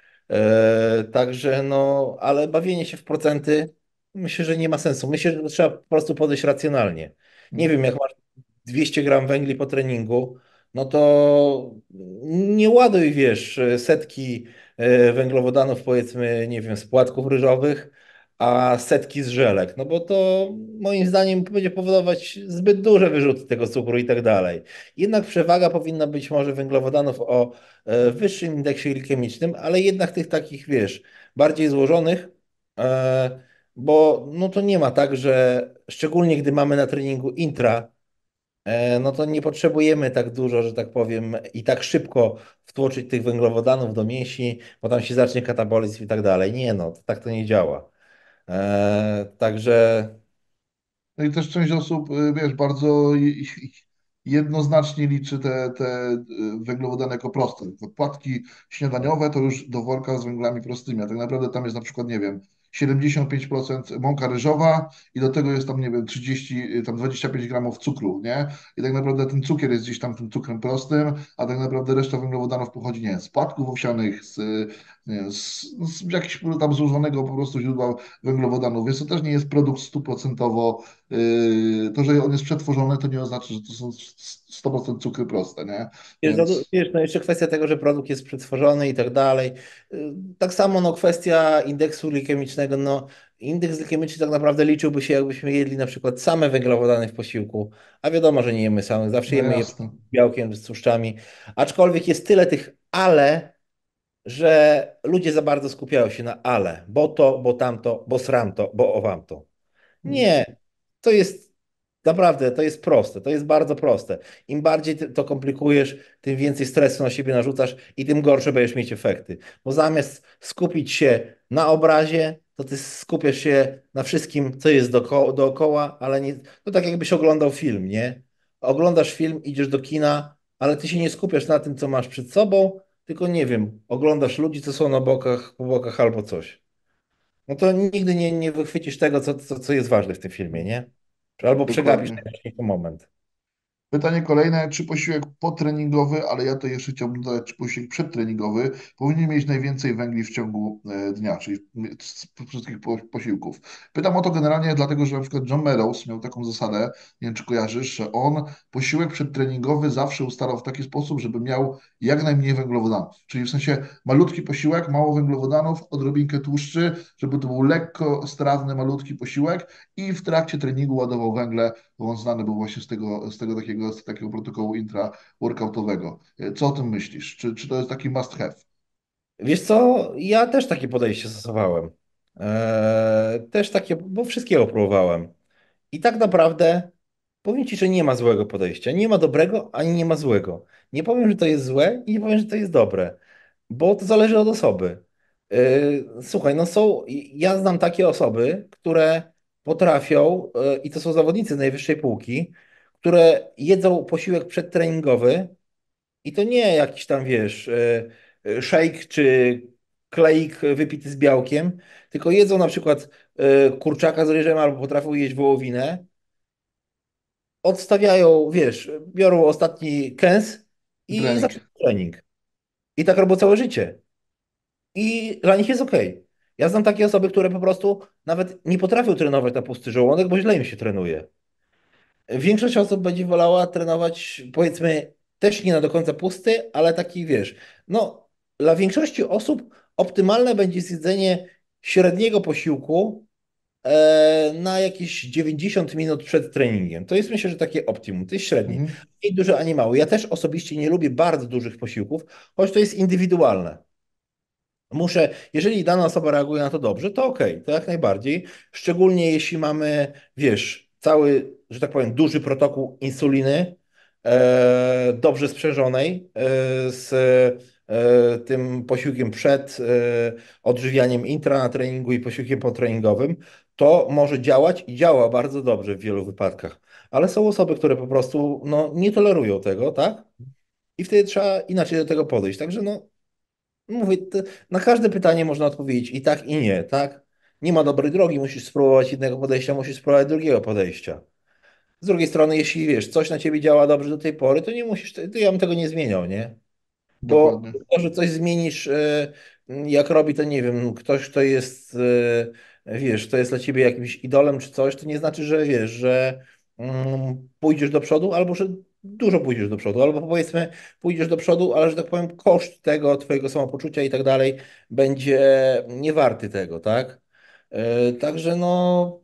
E, Także no, ale bawienie się w procenty myślę, że nie ma sensu. Myślę, że trzeba po prostu podejść racjonalnie. Nie mm. wiem, jak masz dwieście gram węgli po treningu, no to nie ładuj, wiesz, setki e, węglowodanów, powiedzmy, nie wiem, z płatków ryżowych, a setki z żelek, no bo to moim zdaniem będzie powodować zbyt duże wyrzuty tego cukru i tak dalej. Jednak przewaga powinna być może węglowodanów o e, wyższym indeksie glikemicznym, ale jednak tych takich, wiesz, bardziej złożonych, e, bo no to nie ma tak, że szczególnie gdy mamy na treningu intra, e, no to nie potrzebujemy tak dużo, że tak powiem, i tak szybko wtłoczyć tych węglowodanów do mięśni, bo tam się zacznie katabolizm i tak dalej. Nie, no, to tak to nie działa. E, także No i też część osób, y, wiesz, bardzo je- jednoznacznie liczy te, te y, węglowodany jako proste. Płatki śniadaniowe to już do worka z węglami prostymi, a tak naprawdę tam jest na przykład, nie wiem, siedemdziesiąt pięć procent mąka ryżowa i do tego jest tam, nie wiem, trzydzieści, y, tam dwadzieścia pięć gramów cukru, nie? I tak naprawdę ten cukier jest gdzieś tam tym cukrem prostym, a tak naprawdę reszta węglowodanów pochodzi, nie wiem, z płatków owsianych, z, nie wiem, z, z jakiegoś tam złożonego po prostu źródła węglowodanów, więc to też nie jest produkt stuprocentowo. Yy, to, że on jest przetworzony, to nie oznacza, że to są sto procent cukry proste, nie? wiesz, za du- Więc wiesz, no jeszcze kwestia tego, że produkt jest przetworzony i tak dalej. Y, Tak samo no, kwestia indeksu glikemicznego. No, indeks glikemiczny tak naprawdę liczyłby się, jakbyśmy jedli na przykład same węglowodany w posiłku, a wiadomo, że nie jemy samych, zawsze no jemy je z jasne. białkiem, z tłuszczami. Aczkolwiek jest tyle tych ale, że ludzie za bardzo skupiają się na ale, bo to, bo tamto, bo sramto, bo owamto. Nie, to jest naprawdę, to jest proste, to jest bardzo proste. Im bardziej ty to komplikujesz, tym więcej stresu na siebie narzucasz i tym gorsze będziesz mieć efekty. Bo zamiast skupić się na obrazie, to ty skupiasz się na wszystkim, co jest doko dookoła, ale nie, to tak jakbyś oglądał film, nie? Oglądasz film, idziesz do kina, ale ty się nie skupiasz na tym, co masz przed sobą, tylko nie wiem, oglądasz ludzi, co są na bokach, po bokach albo coś. No to nigdy nie, nie wychwycisz tego, co, co, co jest ważne w tym filmie, nie? Albo przegapisz Dokładnie. najważniejszy moment. Pytanie kolejne, czy posiłek potreningowy, ale ja to jeszcze chciałbym dodać, czy posiłek przedtreningowy powinien mieć najwięcej węgli w ciągu e, dnia, czyli z wszystkich po- posiłków. Pytam o to generalnie dlatego, że na przykład John Meadows miał taką zasadę, nie wiem czy kojarzysz, że on posiłek przedtreningowy zawsze ustalał w taki sposób, żeby miał jak najmniej węglowodanów. Czyli w sensie malutki posiłek, mało węglowodanów, odrobinkę tłuszczy, żeby to był lekko strawny, malutki posiłek i w trakcie treningu ładował węgle, bo on znany był właśnie z tego, z tego takiego, z takiego protokołu intra-workoutowego. Co o tym myślisz? Czy, czy to jest taki must have? Wiesz co, ja też takie podejście stosowałem. Eee, też takie, bo wszystkiego próbowałem. I tak naprawdę powiem Ci, że nie ma złego podejścia. Nie ma dobrego, ani nie ma złego. Nie powiem, że to jest złe i nie powiem, że to jest dobre, bo to zależy od osoby. Eee, słuchaj, no są, ja znam takie osoby, które potrafią, e, i to są zawodnicy najwyższej półki, które jedzą posiłek przedtreningowy. I to nie jakiś tam, wiesz, e, e, shake czy kleik wypity z białkiem, tylko jedzą na przykład e, kurczaka z ryżem albo potrafią jeść wołowinę, odstawiają, wiesz, biorą ostatni kęs i Trening. zaczynają trening. I tak robią całe życie. I dla nich jest okej. Ja znam takie osoby, które po prostu nawet nie potrafią trenować na pusty żołądek, bo źle im się trenuje. Większość osób będzie wolała trenować, powiedzmy, też nie na do końca pusty, ale taki, wiesz, no, dla większości osób optymalne będzie zjedzenie średniego posiłku e, na jakieś dziewięćdziesiąt minut przed treningiem. To jest, myślę, że takie optimum. To jest średni. Mhm. I duże, a nie mało. Ja też osobiście nie lubię bardzo dużych posiłków, choć to jest indywidualne. Muszę, jeżeli dana osoba reaguje na to dobrze, to okej, to jak najbardziej. Szczególnie jeśli mamy, wiesz, cały, że tak powiem, duży protokół insuliny, e, dobrze sprzężonej, e, z e, tym posiłkiem przed e, odżywianiem intra na treningu i posiłkiem potreningowym, to może działać i działa bardzo dobrze w wielu wypadkach. Ale są osoby, które po prostu no, nie tolerują tego, tak? I wtedy trzeba inaczej do tego podejść. Także no, mówię, to na każde pytanie można odpowiedzieć i tak, i nie, tak? Nie ma dobrej drogi, musisz spróbować jednego podejścia, musisz spróbować drugiego podejścia. Z drugiej strony, jeśli wiesz, coś na ciebie działa dobrze do tej pory, to nie musisz, to to ja bym tego nie zmieniał, nie? Bo Dokładnie. to, że coś zmienisz, e, jak robi to, nie wiem, ktoś, kto jest, e, wiesz, to jest dla ciebie jakimś idolem czy coś, to nie znaczy, że wiesz, że mm, pójdziesz do przodu, albo że dużo pójdziesz do przodu, albo powiedzmy pójdziesz do przodu, ale że tak powiem, koszt tego, twojego samopoczucia i tak dalej będzie niewarty tego, tak? E, Także no,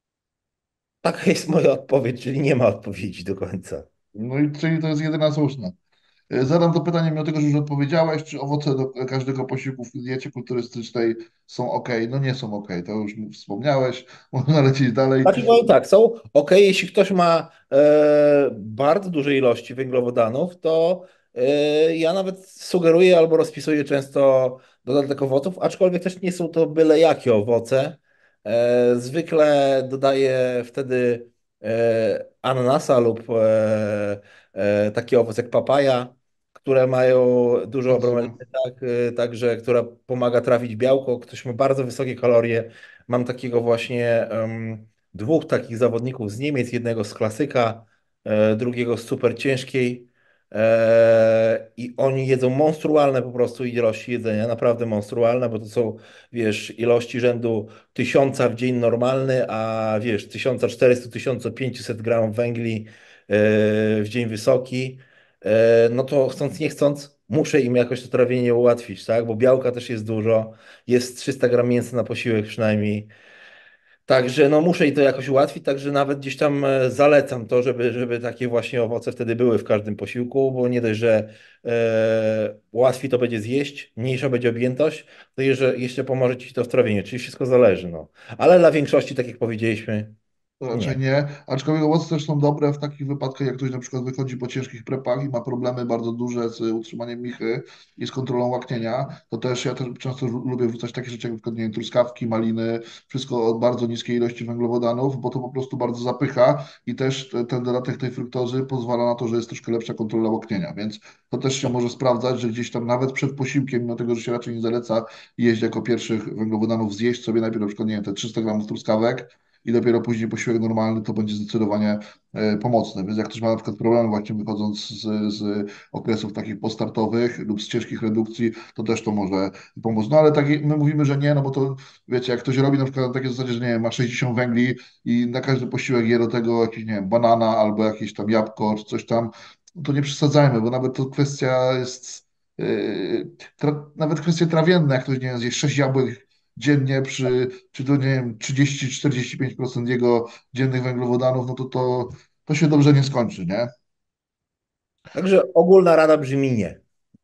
taka jest moja odpowiedź, czyli nie ma odpowiedzi do końca. No i czyli to jest jedyna słuszna. E, Zadam to pytanie, mimo tego, że już odpowiedziałeś, czy owoce do każdego posiłku w diecie kulturystycznej są ok? No nie są ok, to już wspomniałeś, można lecieć dalej. Znaczy, powiem tak, są ok, jeśli ktoś ma e, bardzo duże ilości węglowodanów, to e, ja nawet sugeruję albo rozpisuję często dodatek owoców, aczkolwiek też nie są to byle jakie owoce. E, zwykle dodaję wtedy e, ananasa lub e, e, taki owoc jak papaja, które mają dużo Bardzo bromeliny, tak, e, także która pomaga trawić białko. Ktoś ma bardzo wysokie kalorie. Mam takiego właśnie dwóch takich zawodników z Niemiec, jednego z klasyka, e, drugiego z super ciężkiej. E, I oni jedzą monstrualne po prostu ilości jedzenia, naprawdę monstrualne, bo to są, wiesz, ilości rzędu tysiąca w dzień normalny, a wiesz, tysiąc czterysta do tysiąc pięćset gramów węgli e, w dzień wysoki. E, No to chcąc nie chcąc, muszę im jakoś to trawienie ułatwić, tak? Bo białka też jest dużo, jest trzysta gram mięsa na posiłek przynajmniej. Także no muszę jej to jakoś ułatwić, także nawet gdzieś tam e, zalecam to, żeby, żeby takie właśnie owoce wtedy były w każdym posiłku, bo nie dość, że e, łatwiej to będzie zjeść, mniejsza będzie objętość, to jeszcze, jeszcze pomoże ci to w trawieniu, czyli wszystko zależy, no. Ale dla większości, tak jak powiedzieliśmy, Raczej nie. nie, aczkolwiek owoce też są dobre w takich wypadkach, jak ktoś na przykład wychodzi po ciężkich prepach i ma problemy bardzo duże z utrzymaniem michy i z kontrolą łaknienia, to też ja też często lu- lubię wrzucać takie rzeczy jak na przykład, nie wiem, truskawki, maliny, wszystko o bardzo niskiej ilości węglowodanów, bo to po prostu bardzo zapycha i też te- ten dodatek tej fruktozy pozwala na to, że jest troszkę lepsza kontrola łaknienia, więc to też się może sprawdzać, że gdzieś tam nawet przed posiłkiem, mimo tego, że się raczej nie zaleca jeść jako pierwszych węglowodanów, zjeść sobie najpierw na przykład, nie wiem, te trzysta gramów truskawek, i dopiero później posiłek normalny to będzie zdecydowanie e, pomocny. Więc jak ktoś ma na przykład problemy właśnie wychodząc z, z okresów takich postartowych lub z ciężkich redukcji, to też to może pomóc. No ale tak, my mówimy, że nie, no bo to wiecie, jak ktoś robi na przykład na takiej zasadzie, że nie wiem, ma sześćdziesiąt węgli i na każdy posiłek je do tego jakiś, nie wiem, banana albo jakieś tam jabłko czy coś tam, no to nie przesadzajmy, bo nawet to kwestia jest yy, tra, nawet kwestie trawienne, jak ktoś, nie wiem, zje sześć jabłek dziennie przy, czy to nie wiem, trzydzieści do czterdziestu pięciu procent jego dziennych węglowodanów, no to, to to się dobrze nie skończy, nie? Także ogólna rada brzmi nie.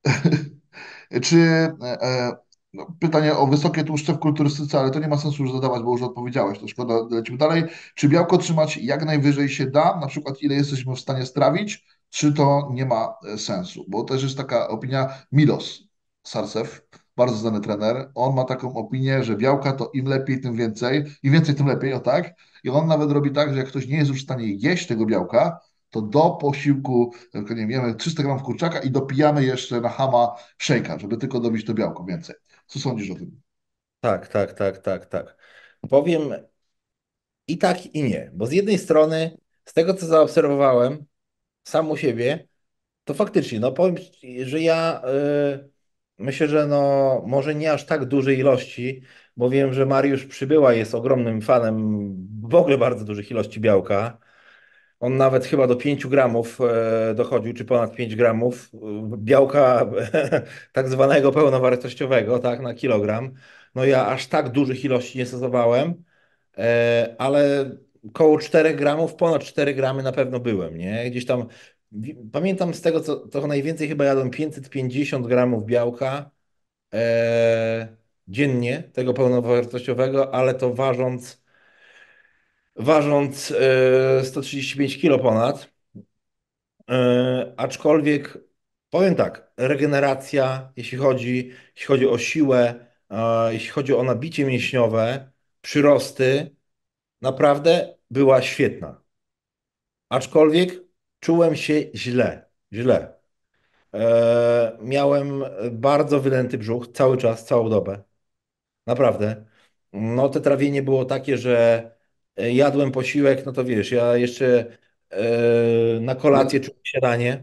Czy e, e, no, pytanie o wysokie tłuszcze w kulturystyce, ale to nie ma sensu już zadawać, bo już odpowiedziałeś, to szkoda, lecimy dalej. Czy białko trzymać jak najwyżej się da, na przykład ile jesteśmy w stanie strawić, czy to nie ma e, sensu? Bo też jest taka opinia Milos Sarcew, bardzo znany trener, on ma taką opinię, że białka to im lepiej, tym więcej, im więcej, tym lepiej, o tak? I on nawet robi tak, że jak ktoś nie jest już w stanie jeść tego białka, to do posiłku, na przykład, nie wiem, jemy trzysta gramów kurczaka i dopijamy jeszcze na hama szejka, żeby tylko dobić to białko więcej. Co sądzisz o tym? Tak, tak, tak, tak, tak. Powiem i tak, i nie, bo z jednej strony, z tego co zaobserwowałem sam u siebie, to faktycznie, no powiem, ci, że ja. Myślę, że no może nie aż tak dużej ilości, bo wiem, że Mariusz Przybyła jest ogromnym fanem w ogóle bardzo dużych ilości białka. On nawet chyba do pięciu gramów e, dochodził, czy ponad pięć gramów e, białka tak zwanego pełnowartościowego, tak, na kilogram. No ja aż tak dużych ilości nie stosowałem, e, ale koło czterech gramów, ponad cztery gramy na pewno byłem, nie? Gdzieś tam, wi- pamiętam z tego, co to najwięcej chyba jadłem pięćset pięćdziesiąt gramów białka e, dziennie, tego pełnowartościowego, ale to ważąc, ważąc e, sto trzydzieści pięć kilo ponad. E, aczkolwiek powiem tak, regeneracja, jeśli chodzi, jeśli chodzi o siłę, e, jeśli chodzi o nabicie mięśniowe, przyrosty, naprawdę była świetna. Aczkolwiek czułem się źle, źle. E, miałem bardzo wydęty brzuch cały czas, całą dobę. Naprawdę. No, te trawienie było takie, że e, jadłem posiłek, no to wiesz, ja jeszcze e, na Ja, kolację czułem śniadanie.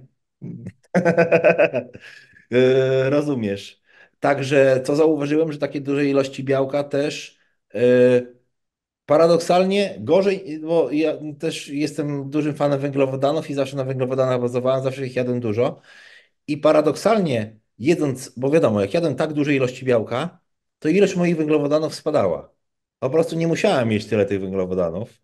E, Rozumiesz. Także co zauważyłem, że takie duże ilości białka też e, paradoksalnie gorzej, bo ja też jestem dużym fanem węglowodanów i zawsze na węglowodanach bazowałem, zawsze ich jadłem dużo. I paradoksalnie jedząc, bo wiadomo, jak jadłem tak duże ilości białka, to ilość moich węglowodanów spadała. Po prostu nie musiałem mieć tyle tych węglowodanów.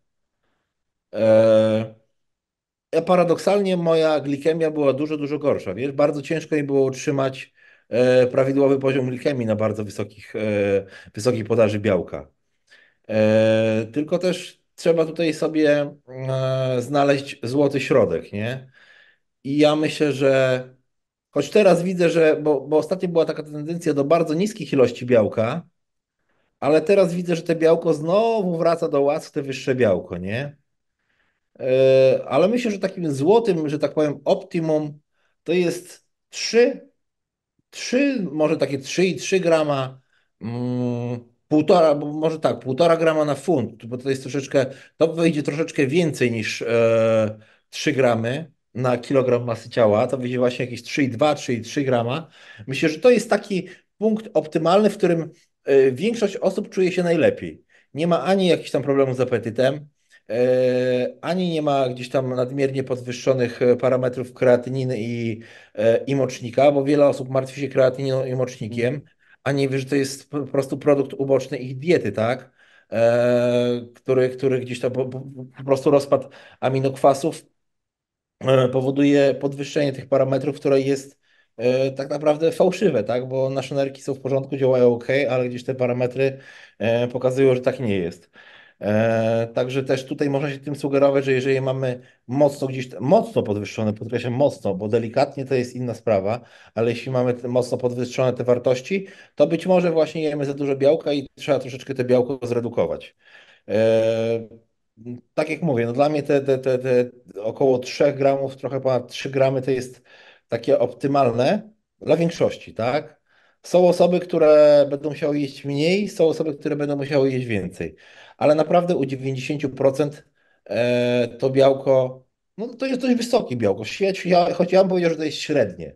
E, a paradoksalnie moja glikemia była dużo, dużo gorsza. Wiesz, bardzo ciężko mi było utrzymać e, prawidłowy poziom glikemii na bardzo wysokich, e, wysokiej podaży białka. E, tylko też trzeba tutaj sobie e, znaleźć złoty środek, nie? I ja myślę, że choć teraz widzę, że, bo, bo ostatnio była taka tendencja do bardzo niskich ilości białka, ale teraz widzę, że te białko znowu wraca do łask, te wyższe białko, nie? E, ale myślę, że takim złotym, że tak powiem, optimum to jest trzy trzy może takie trzy i trzy grama, mm, półtora, bo może tak, półtora grama na funt, bo to jest troszeczkę, to wyjdzie troszeczkę więcej niż e, trzy gramy na kilogram masy ciała, to wyjdzie właśnie jakieś trzy i dwa, trzy i trzy grama. Myślę, że to jest taki punkt optymalny, w którym e, większość osób czuje się najlepiej. Nie ma ani jakichś tam problemów z apetytem, e, ani nie ma gdzieś tam nadmiernie podwyższonych e, parametrów kreatyniny i e, i mocznika, bo wiele osób martwi się kreatyniną i mocznikiem, a nie wie, że to jest po prostu produkt uboczny ich diety, tak? E, który, który gdzieś tam po, po, po prostu rozpad aminokwasów e, powoduje podwyższenie tych parametrów, które jest e, tak naprawdę fałszywe, tak? Bo nasze nerki są w porządku, działają ok, ale gdzieś te parametry e, pokazują, że tak nie jest. E, Także też tutaj można się tym sugerować, że jeżeli mamy mocno gdzieś, mocno podwyższone, podkreślam mocno, bo delikatnie to jest inna sprawa, ale jeśli mamy te mocno podwyższone te wartości, to być może właśnie jemy za dużo białka i trzeba troszeczkę te białko zredukować. E, tak jak mówię, no dla mnie te, te, te, te około trzy gramów, trochę ponad trzy gramy to jest takie optymalne dla większości, tak? Są osoby, które będą musiały jeść mniej, są osoby, które będą musiały jeść więcej, ale naprawdę u dziewięćdziesiąt procent e, to białko, no to jest dość wysokie białko, Średź- ja, choć ja bym powiedział, że to jest średnie.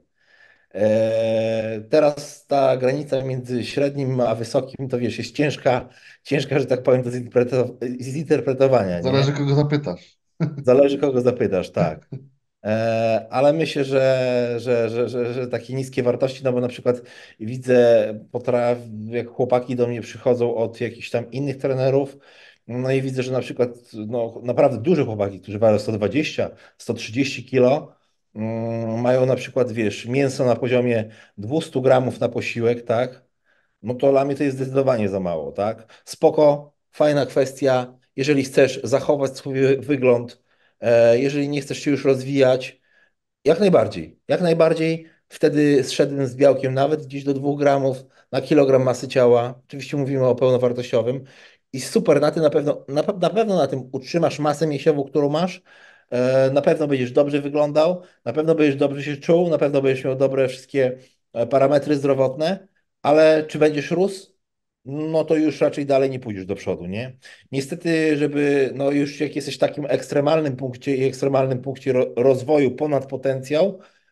E, Teraz ta granica między średnim a wysokim, to wiesz, jest ciężka, ciężka, że tak powiem, do zinterpretow- zinterpretowania, zależy, nie? kogo zapytasz. Zależy, kogo zapytasz, tak. E, Ale myślę, że, że, że, że, że takie niskie wartości, no bo na przykład widzę, potraf, jak chłopaki do mnie przychodzą od jakichś tam innych trenerów, no i widzę, że na przykład no, naprawdę duże chłopaki, którzy ważyą sto dwadzieścia, sto trzydzieści kilo, mm, mają na przykład, wiesz, mięso na poziomie dwieście gramów na posiłek, tak? No to dla mnie to jest zdecydowanie za mało, tak? Spoko, fajna kwestia, jeżeli chcesz zachować swój wy- wygląd, e, jeżeli nie chcesz się już rozwijać, jak najbardziej. Jak najbardziej wtedy zszedłem z białkiem nawet gdzieś do dwóch gramów na kilogram masy ciała. Oczywiście mówimy o pełnowartościowym. I super, na tym na pewno, na, pe- na pewno na tym utrzymasz masę mięsiową, którą masz. E, Na pewno będziesz dobrze wyglądał, na pewno będziesz dobrze się czuł, na pewno będziesz miał dobre wszystkie e, parametry zdrowotne, ale czy będziesz rósł? No to już raczej dalej nie pójdziesz do przodu, nie? Niestety, żeby, no już jak jesteś w takim ekstremalnym punkcie i ekstremalnym punkcie ro rozwoju ponad potencjał,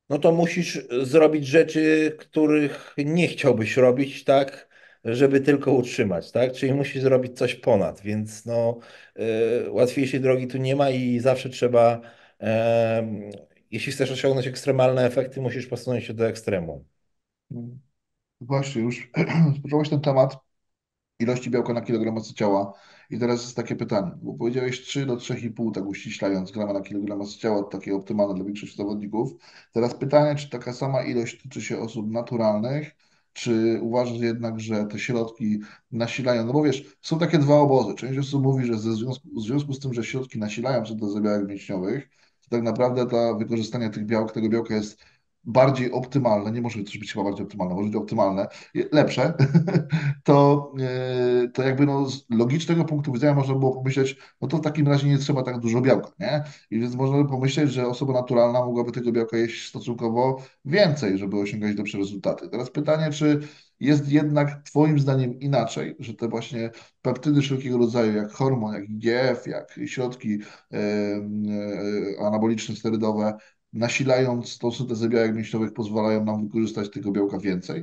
no to musisz zrobić rzeczy, których nie chciałbyś robić, tak, żeby tylko utrzymać, tak? Czyli musisz zrobić coś ponad, więc no, y, łatwiejszej drogi tu nie ma i zawsze trzeba, em, jeśli chcesz osiągnąć ekstremalne efekty, musisz posunąć się do ekstremu. Mm. Właśnie, już począłeś ten temat ilości białka na kilogram masy ciała. I teraz jest takie pytanie, bo powiedziałeś trzy do trzech i pół, tak uściślając, grama na kilogram masy ciała, takie optymalne dla większości zawodników. Teraz pytanie, czy taka sama ilość tyczy się osób naturalnych, czy uważasz jednak, że te środki nasilają? No bo wiesz, są takie dwa obozy. Część osób mówi, że ze związku, w związku z tym, że środki nasilają syntezy białek mięśniowych, to tak naprawdę to wykorzystanie tych białek, tego białka jest bardziej optymalne, nie może też być chyba bardziej optymalne, może być optymalne, lepsze, to, e, to jakby no, z logicznego punktu widzenia można było pomyśleć, no to w takim razie nie trzeba tak dużo białka, nie? I więc można by pomyśleć, że osoba naturalna mogłaby tego białka jeść stosunkowo więcej, żeby osiągać lepsze rezultaty. Teraz pytanie, czy jest jednak Twoim zdaniem inaczej, że te właśnie peptydy wszelkiego rodzaju, jak hormon, jak I G F, jak środki e, e, anaboliczne, sterydowe, nasilając tą syntezę białek mięśniowych, pozwalają nam wykorzystać tego białka więcej?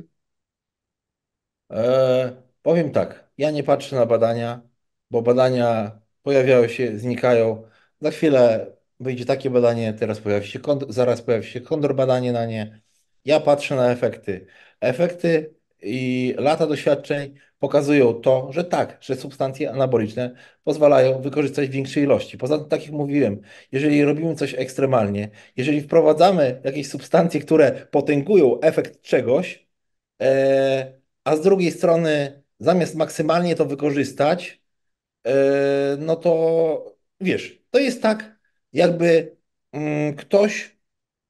E, powiem tak, ja nie patrzę na badania, bo badania pojawiają się, znikają. Za chwilę wyjdzie takie badanie, teraz pojawi się, kont- zaraz pojawi się kontrbadanie na nie. Ja patrzę na efekty. Efekty i lata doświadczeń pokazują to, że tak, że substancje anaboliczne pozwalają wykorzystać większej ilości. Poza tym, tak jak mówiłem, jeżeli robimy coś ekstremalnie, jeżeli wprowadzamy jakieś substancje, które potęgują efekt czegoś, E, a z drugiej strony, zamiast maksymalnie to wykorzystać, e, no to wiesz, to jest tak, jakby mm, ktoś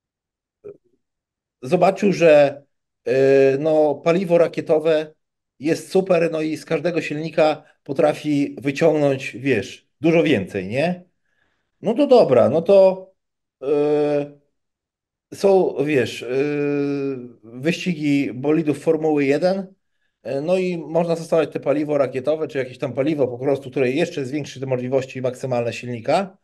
zobaczył, że e, no, paliwo rakietowe jest super, no i z każdego silnika potrafi wyciągnąć, wiesz, dużo więcej, nie? No to dobra, no to e, są, wiesz, yy, wyścigi bolidów Formuły jeden, yy, no i można zastosować te paliwo rakietowe, czy jakieś tam paliwo po prostu, które jeszcze zwiększy te możliwości maksymalne silnika,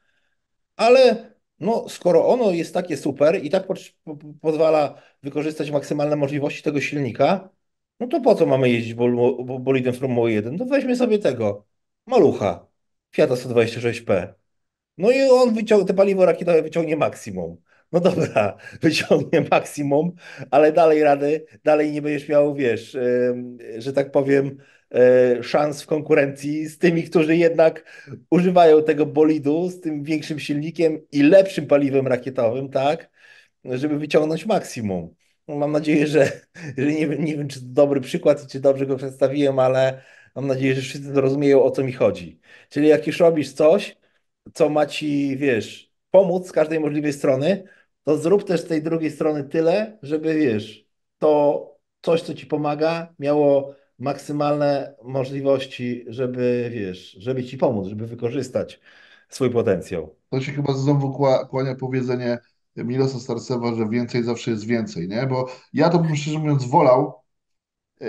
ale no, skoro ono jest takie super i tak po, po, pozwala wykorzystać maksymalne możliwości tego silnika, no to po co mamy jeździć bol, bo- bolidem Formuły jeden? To weźmy sobie tego, malucha, Fiata sto dwadzieścia sześć P. No i on wyciągnie, te paliwo rakietowe wyciągnie maksimum. No dobra, wyciągnie maksimum, ale dalej rady, dalej nie będziesz miał, wiesz, em, że tak powiem, e, szans w konkurencji z tymi, którzy jednak używają tego bolidu z tym większym silnikiem i lepszym paliwem rakietowym, tak, żeby wyciągnąć maksimum. No, mam nadzieję, że, że nie, wiem- nie wiem, czy to dobry przykład i czy dobrze go przedstawiłem, ale mam nadzieję, że wszyscy zrozumieją, o co mi chodzi. Czyli jak już robisz coś, co ma ci, wiesz, pomóc z każdej możliwej strony, to zrób też z tej drugiej strony tyle, żeby, wiesz, to coś, co ci pomaga, miało maksymalne możliwości, żeby, wiesz, żeby ci pomóc, żeby wykorzystać swój potencjał. To się chyba znowu kła- kłania powiedzenie Milosa Starcewa, że więcej zawsze jest więcej, nie? Bo ja to bym szczerze mówiąc wolał e,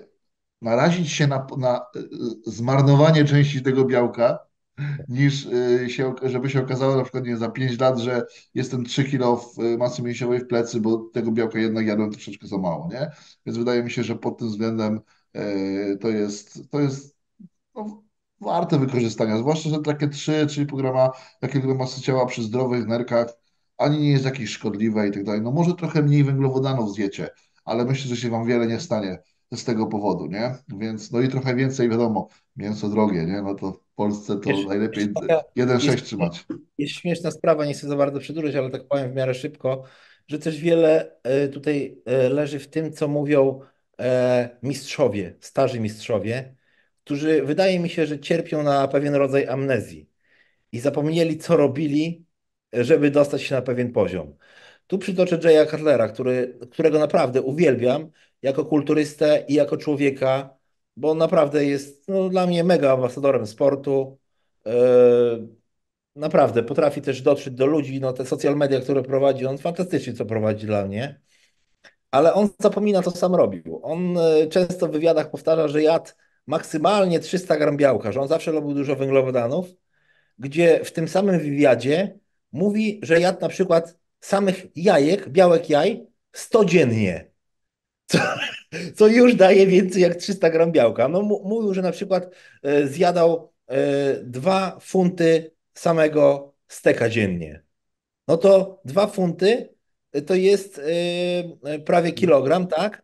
narazić się na, na e, zmarnowanie części tego białka, niż e, się, żeby się okazało na przykład nie, za pięć lat, że jestem trzy kilo w, e, masy mięśniowej w plecy, bo tego białka jednak jadłem troszeczkę za mało, nie? Więc wydaje mi się, że pod tym względem e, to jest, to jest no, warte wykorzystania, zwłaszcza, że takie trzy, trzy i pół grama takiego masy ciała przy zdrowych nerkach ani nie jest jakieś szkodliwe i tak dalej. No może trochę mniej węglowodanów zjecie, ale myślę, że się wam wiele nie stanie z tego powodu, nie? Więc no i trochę więcej, wiadomo, mięso drogie, nie? No to w Polsce to Wiesz, najlepiej jeszcze taka jeden przecinek sześć jest, trzymać. jest śmieszna sprawa, nie chcę za bardzo przedłużać, ale tak powiem w miarę szybko, że też wiele e, tutaj e, leży w tym, co mówią e, mistrzowie, starzy mistrzowie, którzy wydaje mi się, że cierpią na pewien rodzaj amnezji i zapomnieli, co robili, żeby dostać się na pewien poziom. Tu przytoczę Jaya Cutlera, który, którego naprawdę uwielbiam jako kulturystę i jako człowieka, bo on naprawdę jest no, dla mnie mega ambasadorem sportu. Yy, naprawdę potrafi też dotrzeć do ludzi. No, te social media, które prowadzi, on fantastycznie co prowadzi dla mnie, ale on zapomina, co sam robił. On yy, często w wywiadach powtarza, że jadł maksymalnie trzysta gram białka, że on zawsze robił dużo węglowodanów, gdzie w tym samym wywiadzie mówi, że jadł na przykład samych jajek, białek jaj, sto dziennie. Co, co już daje więcej jak trzysta gram białka. No, mu- mówił, że na przykład e, zjadał e, dwa funty samego steka dziennie. No to dwa funty e, to jest e, e, prawie kilogram, tak?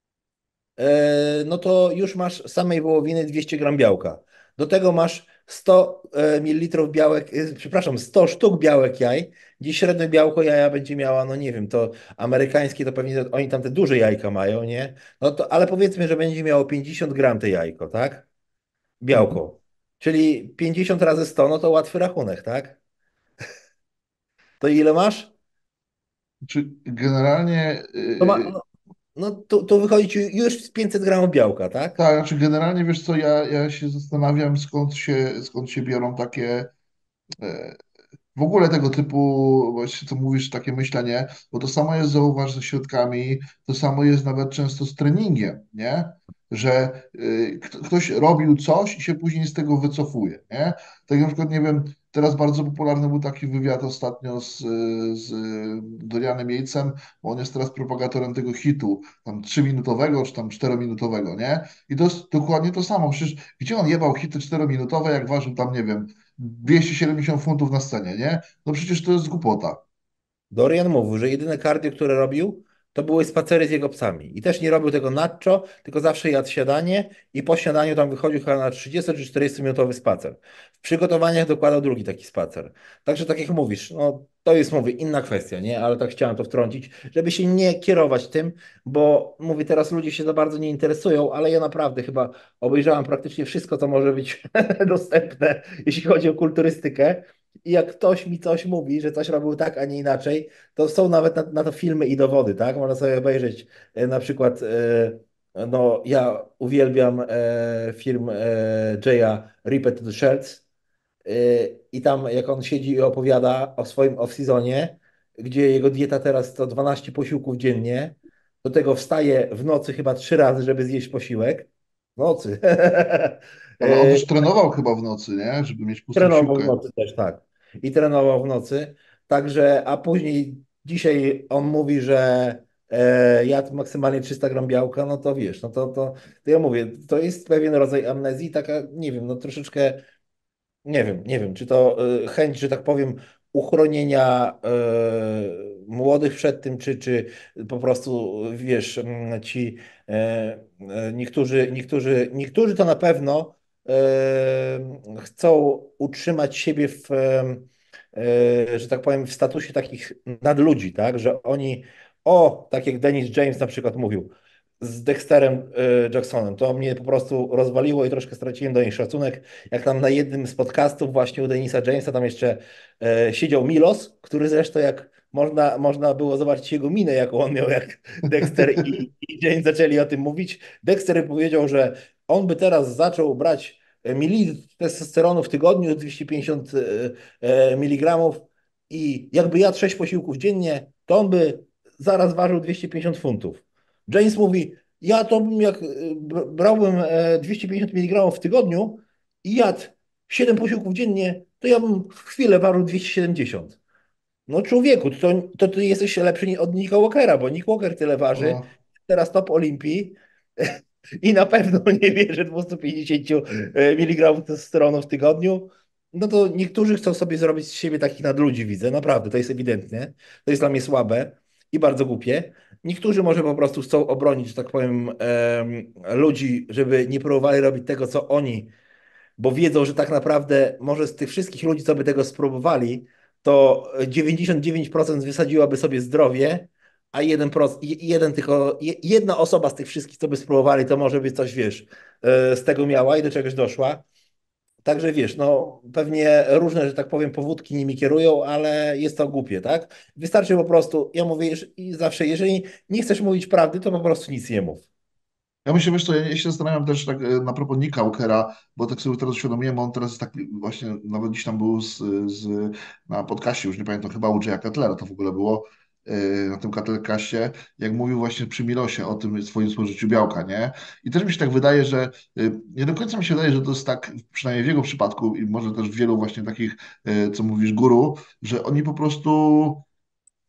E, no to już masz samej wołowiny dwieście gram białka. Do tego masz sto e, mililitrów białek, e, przepraszam, sto sztuk białek jaj. Dziś średnie białko jaja będzie miała, no nie wiem, to amerykańskie to pewnie oni tam te duże jajka mają, nie? No to, ale powiedzmy, że będzie miało pięćdziesiąt gram te jajko, tak? Mhm. Białko. Czyli pięćdziesiąt razy sto, no to łatwy rachunek, tak? To ile masz? Czy generalnie, To ma, yy, no, no to, to wychodzi ci już z pięćset gramów białka, tak? tak, znaczy generalnie wiesz co, ja, ja się zastanawiam skąd się, skąd się biorą takie e, w ogóle tego typu, właśnie co mówisz, takie myślenie, bo to samo jest, zauważ, ze środkami, to samo jest nawet często z treningiem, nie? Że y, kto- ktoś robił coś i się później z tego wycofuje, nie? Tak na przykład, nie wiem, teraz bardzo popularny był taki wywiad ostatnio z, y, z Dorianem Yatesem, bo on jest teraz propagatorem tego hitu, tam trzyminutowego czy tam czterominutowego, nie? I to jest dokładnie to samo, przecież gdzie on jebał hity czterominutowe, jak ważył tam, nie wiem, dwieście siedemdziesiąt funtów na scenie, nie? No przecież to jest głupota. Dorian mówił, że jedyne cardio, które robił, to były spacery z jego psami. I też nie robił tego nacho, tylko zawsze jadł śniadanie i po śniadaniu tam wychodził chyba na trzydzieści czy czterdziestominutowy spacer. W przygotowaniach dokładał drugi taki spacer. Także tak jak mówisz, no to jest, mówię, inna kwestia, nie? Ale tak chciałem to wtrącić, żeby się nie kierować tym, bo mówię, teraz ludzie się za bardzo nie interesują, ale ja naprawdę chyba obejrzałem praktycznie wszystko, co może być dostępne, jeśli chodzi o kulturystykę. I jak ktoś mi coś mówi, że coś robił tak, a nie inaczej, to są nawet na, na to filmy i dowody, tak? Można sobie obejrzeć e, na przykład, e, no ja uwielbiam e, film e, Jaya Rip to the Shirts e, i tam jak on siedzi i opowiada o swoim off-seasonie, gdzie jego dieta teraz to dwanaście posiłków dziennie, do tego wstaje w nocy chyba trzy razy, żeby zjeść posiłek. W nocy. Ale on E, też trenował chyba w nocy, nie? Żeby mieć pustą Trenował w siłkę. nocy też, tak. I trenował w nocy. Także, a później dzisiaj on mówi, że e, jadł maksymalnie trzysta gram białka, no to wiesz, no to, to, to ja mówię, to jest pewien rodzaj amnezji, taka, nie wiem, no troszeczkę nie wiem, nie wiem, czy to y, chęć, że tak powiem, uchronienia y, młodych przed tym, czy, czy po prostu, wiesz, mm, ci e, e, niektórzy, niektórzy, niektórzy to na pewno e, chcą utrzymać siebie w, e, e, że tak powiem, w statusie takich nadludzi, tak, że oni, o, tak jak Dennis James na przykład mówił, z Dexterem e, Jacksonem. To mnie po prostu rozwaliło i troszkę straciłem do nich szacunek. Jak tam na jednym z podcastów właśnie u Denisa Jamesa tam jeszcze e, siedział Milos, który zresztą jak można, można było zobaczyć jego minę, jaką on miał, jak Dexter i, i James zaczęli o tym mówić. Dexter powiedział, że on by teraz zaczął brać mililitr testosteronu w tygodniu, dwieście pięćdziesiąt miligramów i jakby jadł sześć posiłków dziennie, to on by zaraz ważył dwieście pięćdziesiąt funtów. James mówi, ja to bym jak y, brałbym e, dwieście pięćdziesiąt miligramów w tygodniu i jadł siedem posiłków dziennie, to ja bym w chwilę ważył dwieście siedemdziesiąt. No człowieku, to, to ty jesteś lepszy ni- od Nicka Walkera, bo Nick Walker tyle waży, No, teraz top Olimpii i na pewno nie bierze dwieście pięćdziesiąt mg testosteronu w tygodniu. No to niektórzy chcą sobie zrobić z siebie takich nadludzi, widzę, naprawdę, to jest ewidentne. To jest dla mnie słabe i bardzo głupie. Niektórzy może po prostu chcą obronić, że tak powiem, em, ludzi, żeby nie próbowali robić tego, co oni, bo wiedzą, że tak naprawdę może z tych wszystkich ludzi, co by tego spróbowali, to dziewięćdziesiąt dziewięć procent wysadziłaby sobie zdrowie, a jeden procent, i- jeden tylko, je- jedna osoba z tych wszystkich, co by spróbowali, to może by coś, wiesz, e, z tego miała i do czegoś doszła. Także wiesz, no pewnie różne, że tak powiem, powódki nimi kierują, ale jest to głupie, tak? Wystarczy po prostu, ja mówię jeż- i zawsze, jeżeli nie chcesz mówić prawdy, to po prostu nic nie mów. ja myślę, wiesz co, ja się zastanawiam też tak e, na propos Nicka Walkera, bo tak sobie teraz uświadomiłem, on teraz jest tak właśnie, nawet gdzieś tam był z, z, na podcaście, już nie pamiętam, chyba u Jaya Cutlera to w ogóle było, e, na tym Cutlercaście, jak mówił właśnie przy Milosie o tym swoim spożyciu białka, nie? I też mi się tak wydaje, że e, nie do końca mi się wydaje, że to jest tak, przynajmniej w jego przypadku i może też w wielu właśnie takich, e, co mówisz, guru, że oni po prostu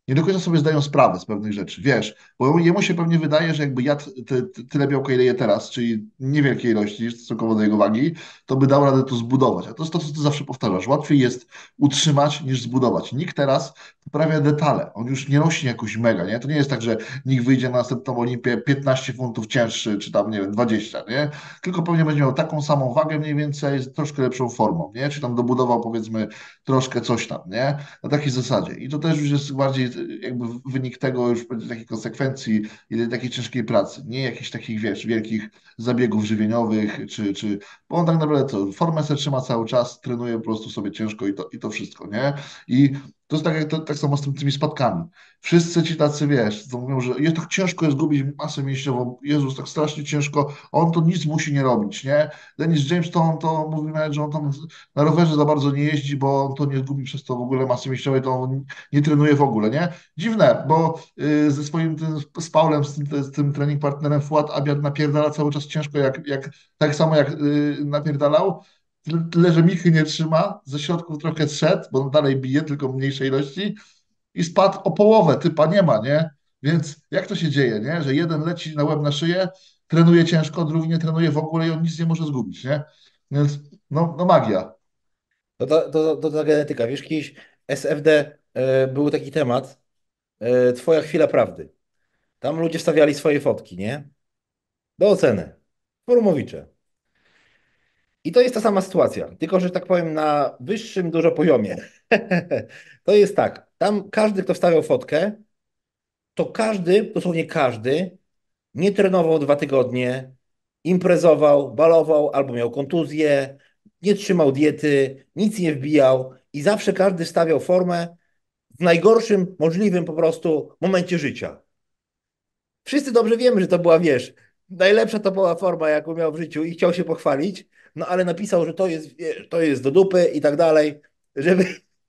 nie do końca sobie zdają sprawę z pewnych rzeczy, wiesz, bo jemu się pewnie wydaje, że jakby jadł ty, ty, tyle białka, ile je teraz, czyli niewielkiej ilości stosunkowo do jego wagi, to by dał radę to zbudować. A to jest to, co ty zawsze powtarzasz. Łatwiej jest utrzymać niż zbudować. Nikt teraz poprawia detale. On już nie rośnie jakoś mega, nie? To nie jest tak, że nikt wyjdzie na następną Olimpię piętnaście funtów cięższy, czy tam, nie wiem, dwadzieścia, nie? Tylko pewnie będzie miał taką samą wagę mniej więcej, z troszkę lepszą formą, nie? Czy tam dobudował, powiedzmy, troszkę coś tam, nie? Na takiej zasadzie. I to też już jest bardziej jakby wynik tego już będzie takiej konsekwencji i takiej ciężkiej pracy. Nie jakichś takich, wiesz, wielkich zabiegów żywieniowych, czy, czy bo on tak naprawdę co, formę sobie trzyma cały czas, trenuje po prostu sobie ciężko i to, i to wszystko, nie? I to jest tak, jak to, tak samo z tym, tymi spadkami. Wszyscy ci tacy, wiesz, co mówią, że jest tak ciężko jest zgubić masę mięśniową, Jezus, tak strasznie ciężko, on to nic musi nie robić, nie? Dennis James to, on to mówi nawet, że on tam na rowerze za bardzo nie jeździ, bo on to nie zgubi przez to w ogóle masy mięśniowej, to on nie trenuje w ogóle, nie? Dziwne, bo y, ze swoim tym, z Paulem, z tym, z tym trening partnerem Fuad Abiad napierdala cały czas ciężko, jak, jak, tak samo jak y, napierdalał, tyle, tyle, że Michy nie trzyma, ze środków trochę zszedł, bo on dalej bije, tylko w mniejszej ilości i spadł o połowę, typa nie ma, nie? Więc jak to się dzieje, nie? Że jeden leci na łeb na szyję, trenuje ciężko, drugi nie trenuje w ogóle i on nic nie może zgubić, nie? Więc no, no magia. To, to, to, to ta genetyka. Wiesz, kiedyś S F D e, był taki temat, e, twoja chwila prawdy. Tam ludzie wstawiali swoje fotki, nie? Do oceny. Forumowicze. I to jest ta sama sytuacja, tylko że tak powiem na wyższym dużo poziomie. To jest tak, tam każdy, kto wstawiał fotkę, to każdy, dosłownie każdy, nie trenował dwa tygodnie, imprezował, balował albo miał kontuzję, nie trzymał diety, nic nie wbijał i zawsze każdy stawiał formę w najgorszym możliwym po prostu momencie życia. Wszyscy dobrze wiemy, że to była, wiesz, najlepsza topowa forma, jaką miał w życiu i chciał się pochwalić, no ale napisał, że to jest, wiesz, to jest do dupy i tak dalej, żeby,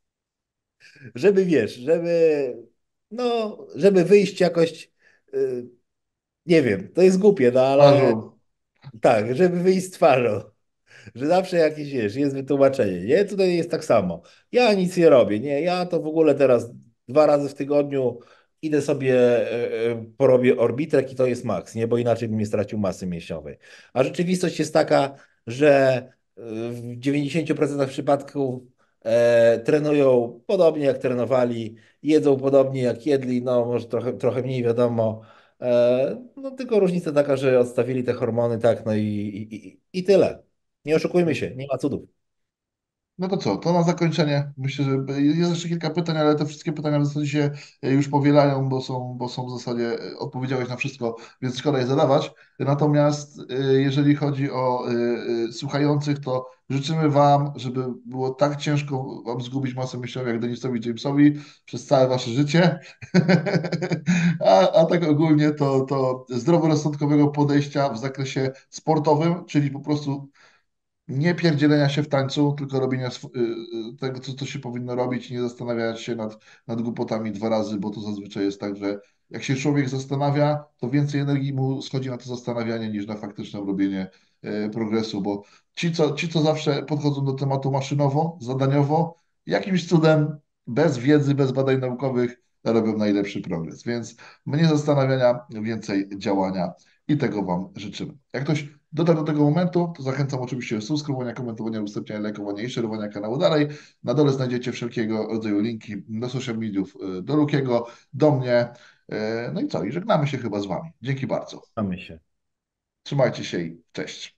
żeby wiesz, żeby, no, żeby wyjść jakoś, y, nie wiem, to jest głupie, no ale Marzu, tak, żeby wyjść z twarzą. Że zawsze jakieś, wiesz, jest wytłumaczenie, nie? Tutaj jest tak samo. Ja nic nie robię, nie? Ja to w ogóle teraz dwa razy w tygodniu idę sobie, e, e, porobię orbitrek i to jest maks, nie? Bo inaczej bym nie stracił masy mięśniowej. A rzeczywistość jest taka, że e, w dziewięćdziesięciu procentach przypadków e, trenują podobnie jak trenowali, jedzą podobnie jak jedli, no może trochę, trochę mniej wiadomo. E, no tylko różnica taka, że odstawili te hormony, tak, no i, i, i i tyle. Nie oszukujmy się, nie ma cudów. no to co, to na zakończenie. Myślę, że jest jeszcze kilka pytań, ale te wszystkie pytania w zasadzie się e, już powielają, bo są, bo są w zasadzie, e, odpowiedziałeś na wszystko, więc szkoda je zadawać. Natomiast e, jeżeli chodzi o e, e, słuchających, to życzymy Wam, żeby było tak ciężko Wam zgubić masę myślową jak Denisowi Jamesowi przez całe Wasze życie. A, a tak ogólnie to, to zdroworozsądkowego podejścia w zakresie sportowym, czyli po prostu nie pierdzielenia się w tańcu, tylko robienia sw- y, y, tego, co, co się powinno robić, nie zastanawiać się nad, nad głupotami dwa razy, bo to zazwyczaj jest tak, że jak się człowiek zastanawia, to więcej energii mu schodzi na to zastanawianie niż na faktyczne robienie y, progresu, bo ci co, ci, co zawsze podchodzą do tematu maszynowo, zadaniowo, jakimś cudem, bez wiedzy, bez badań naukowych, robią najlepszy progres. Więc mniej zastanawiania, więcej działania i tego Wam życzymy. Jak ktoś dotarł do tego momentu, to zachęcam oczywiście do subskrybowania, komentowania, udostępniania, lajkowania i szerowania kanału dalej. Na dole znajdziecie wszelkiego rodzaju linki do social mediów, y, do Lukiego, do mnie. Y, No i co? I żegnamy się chyba z Wami. Dzięki bardzo. Mamy się. Trzymajcie się i cześć.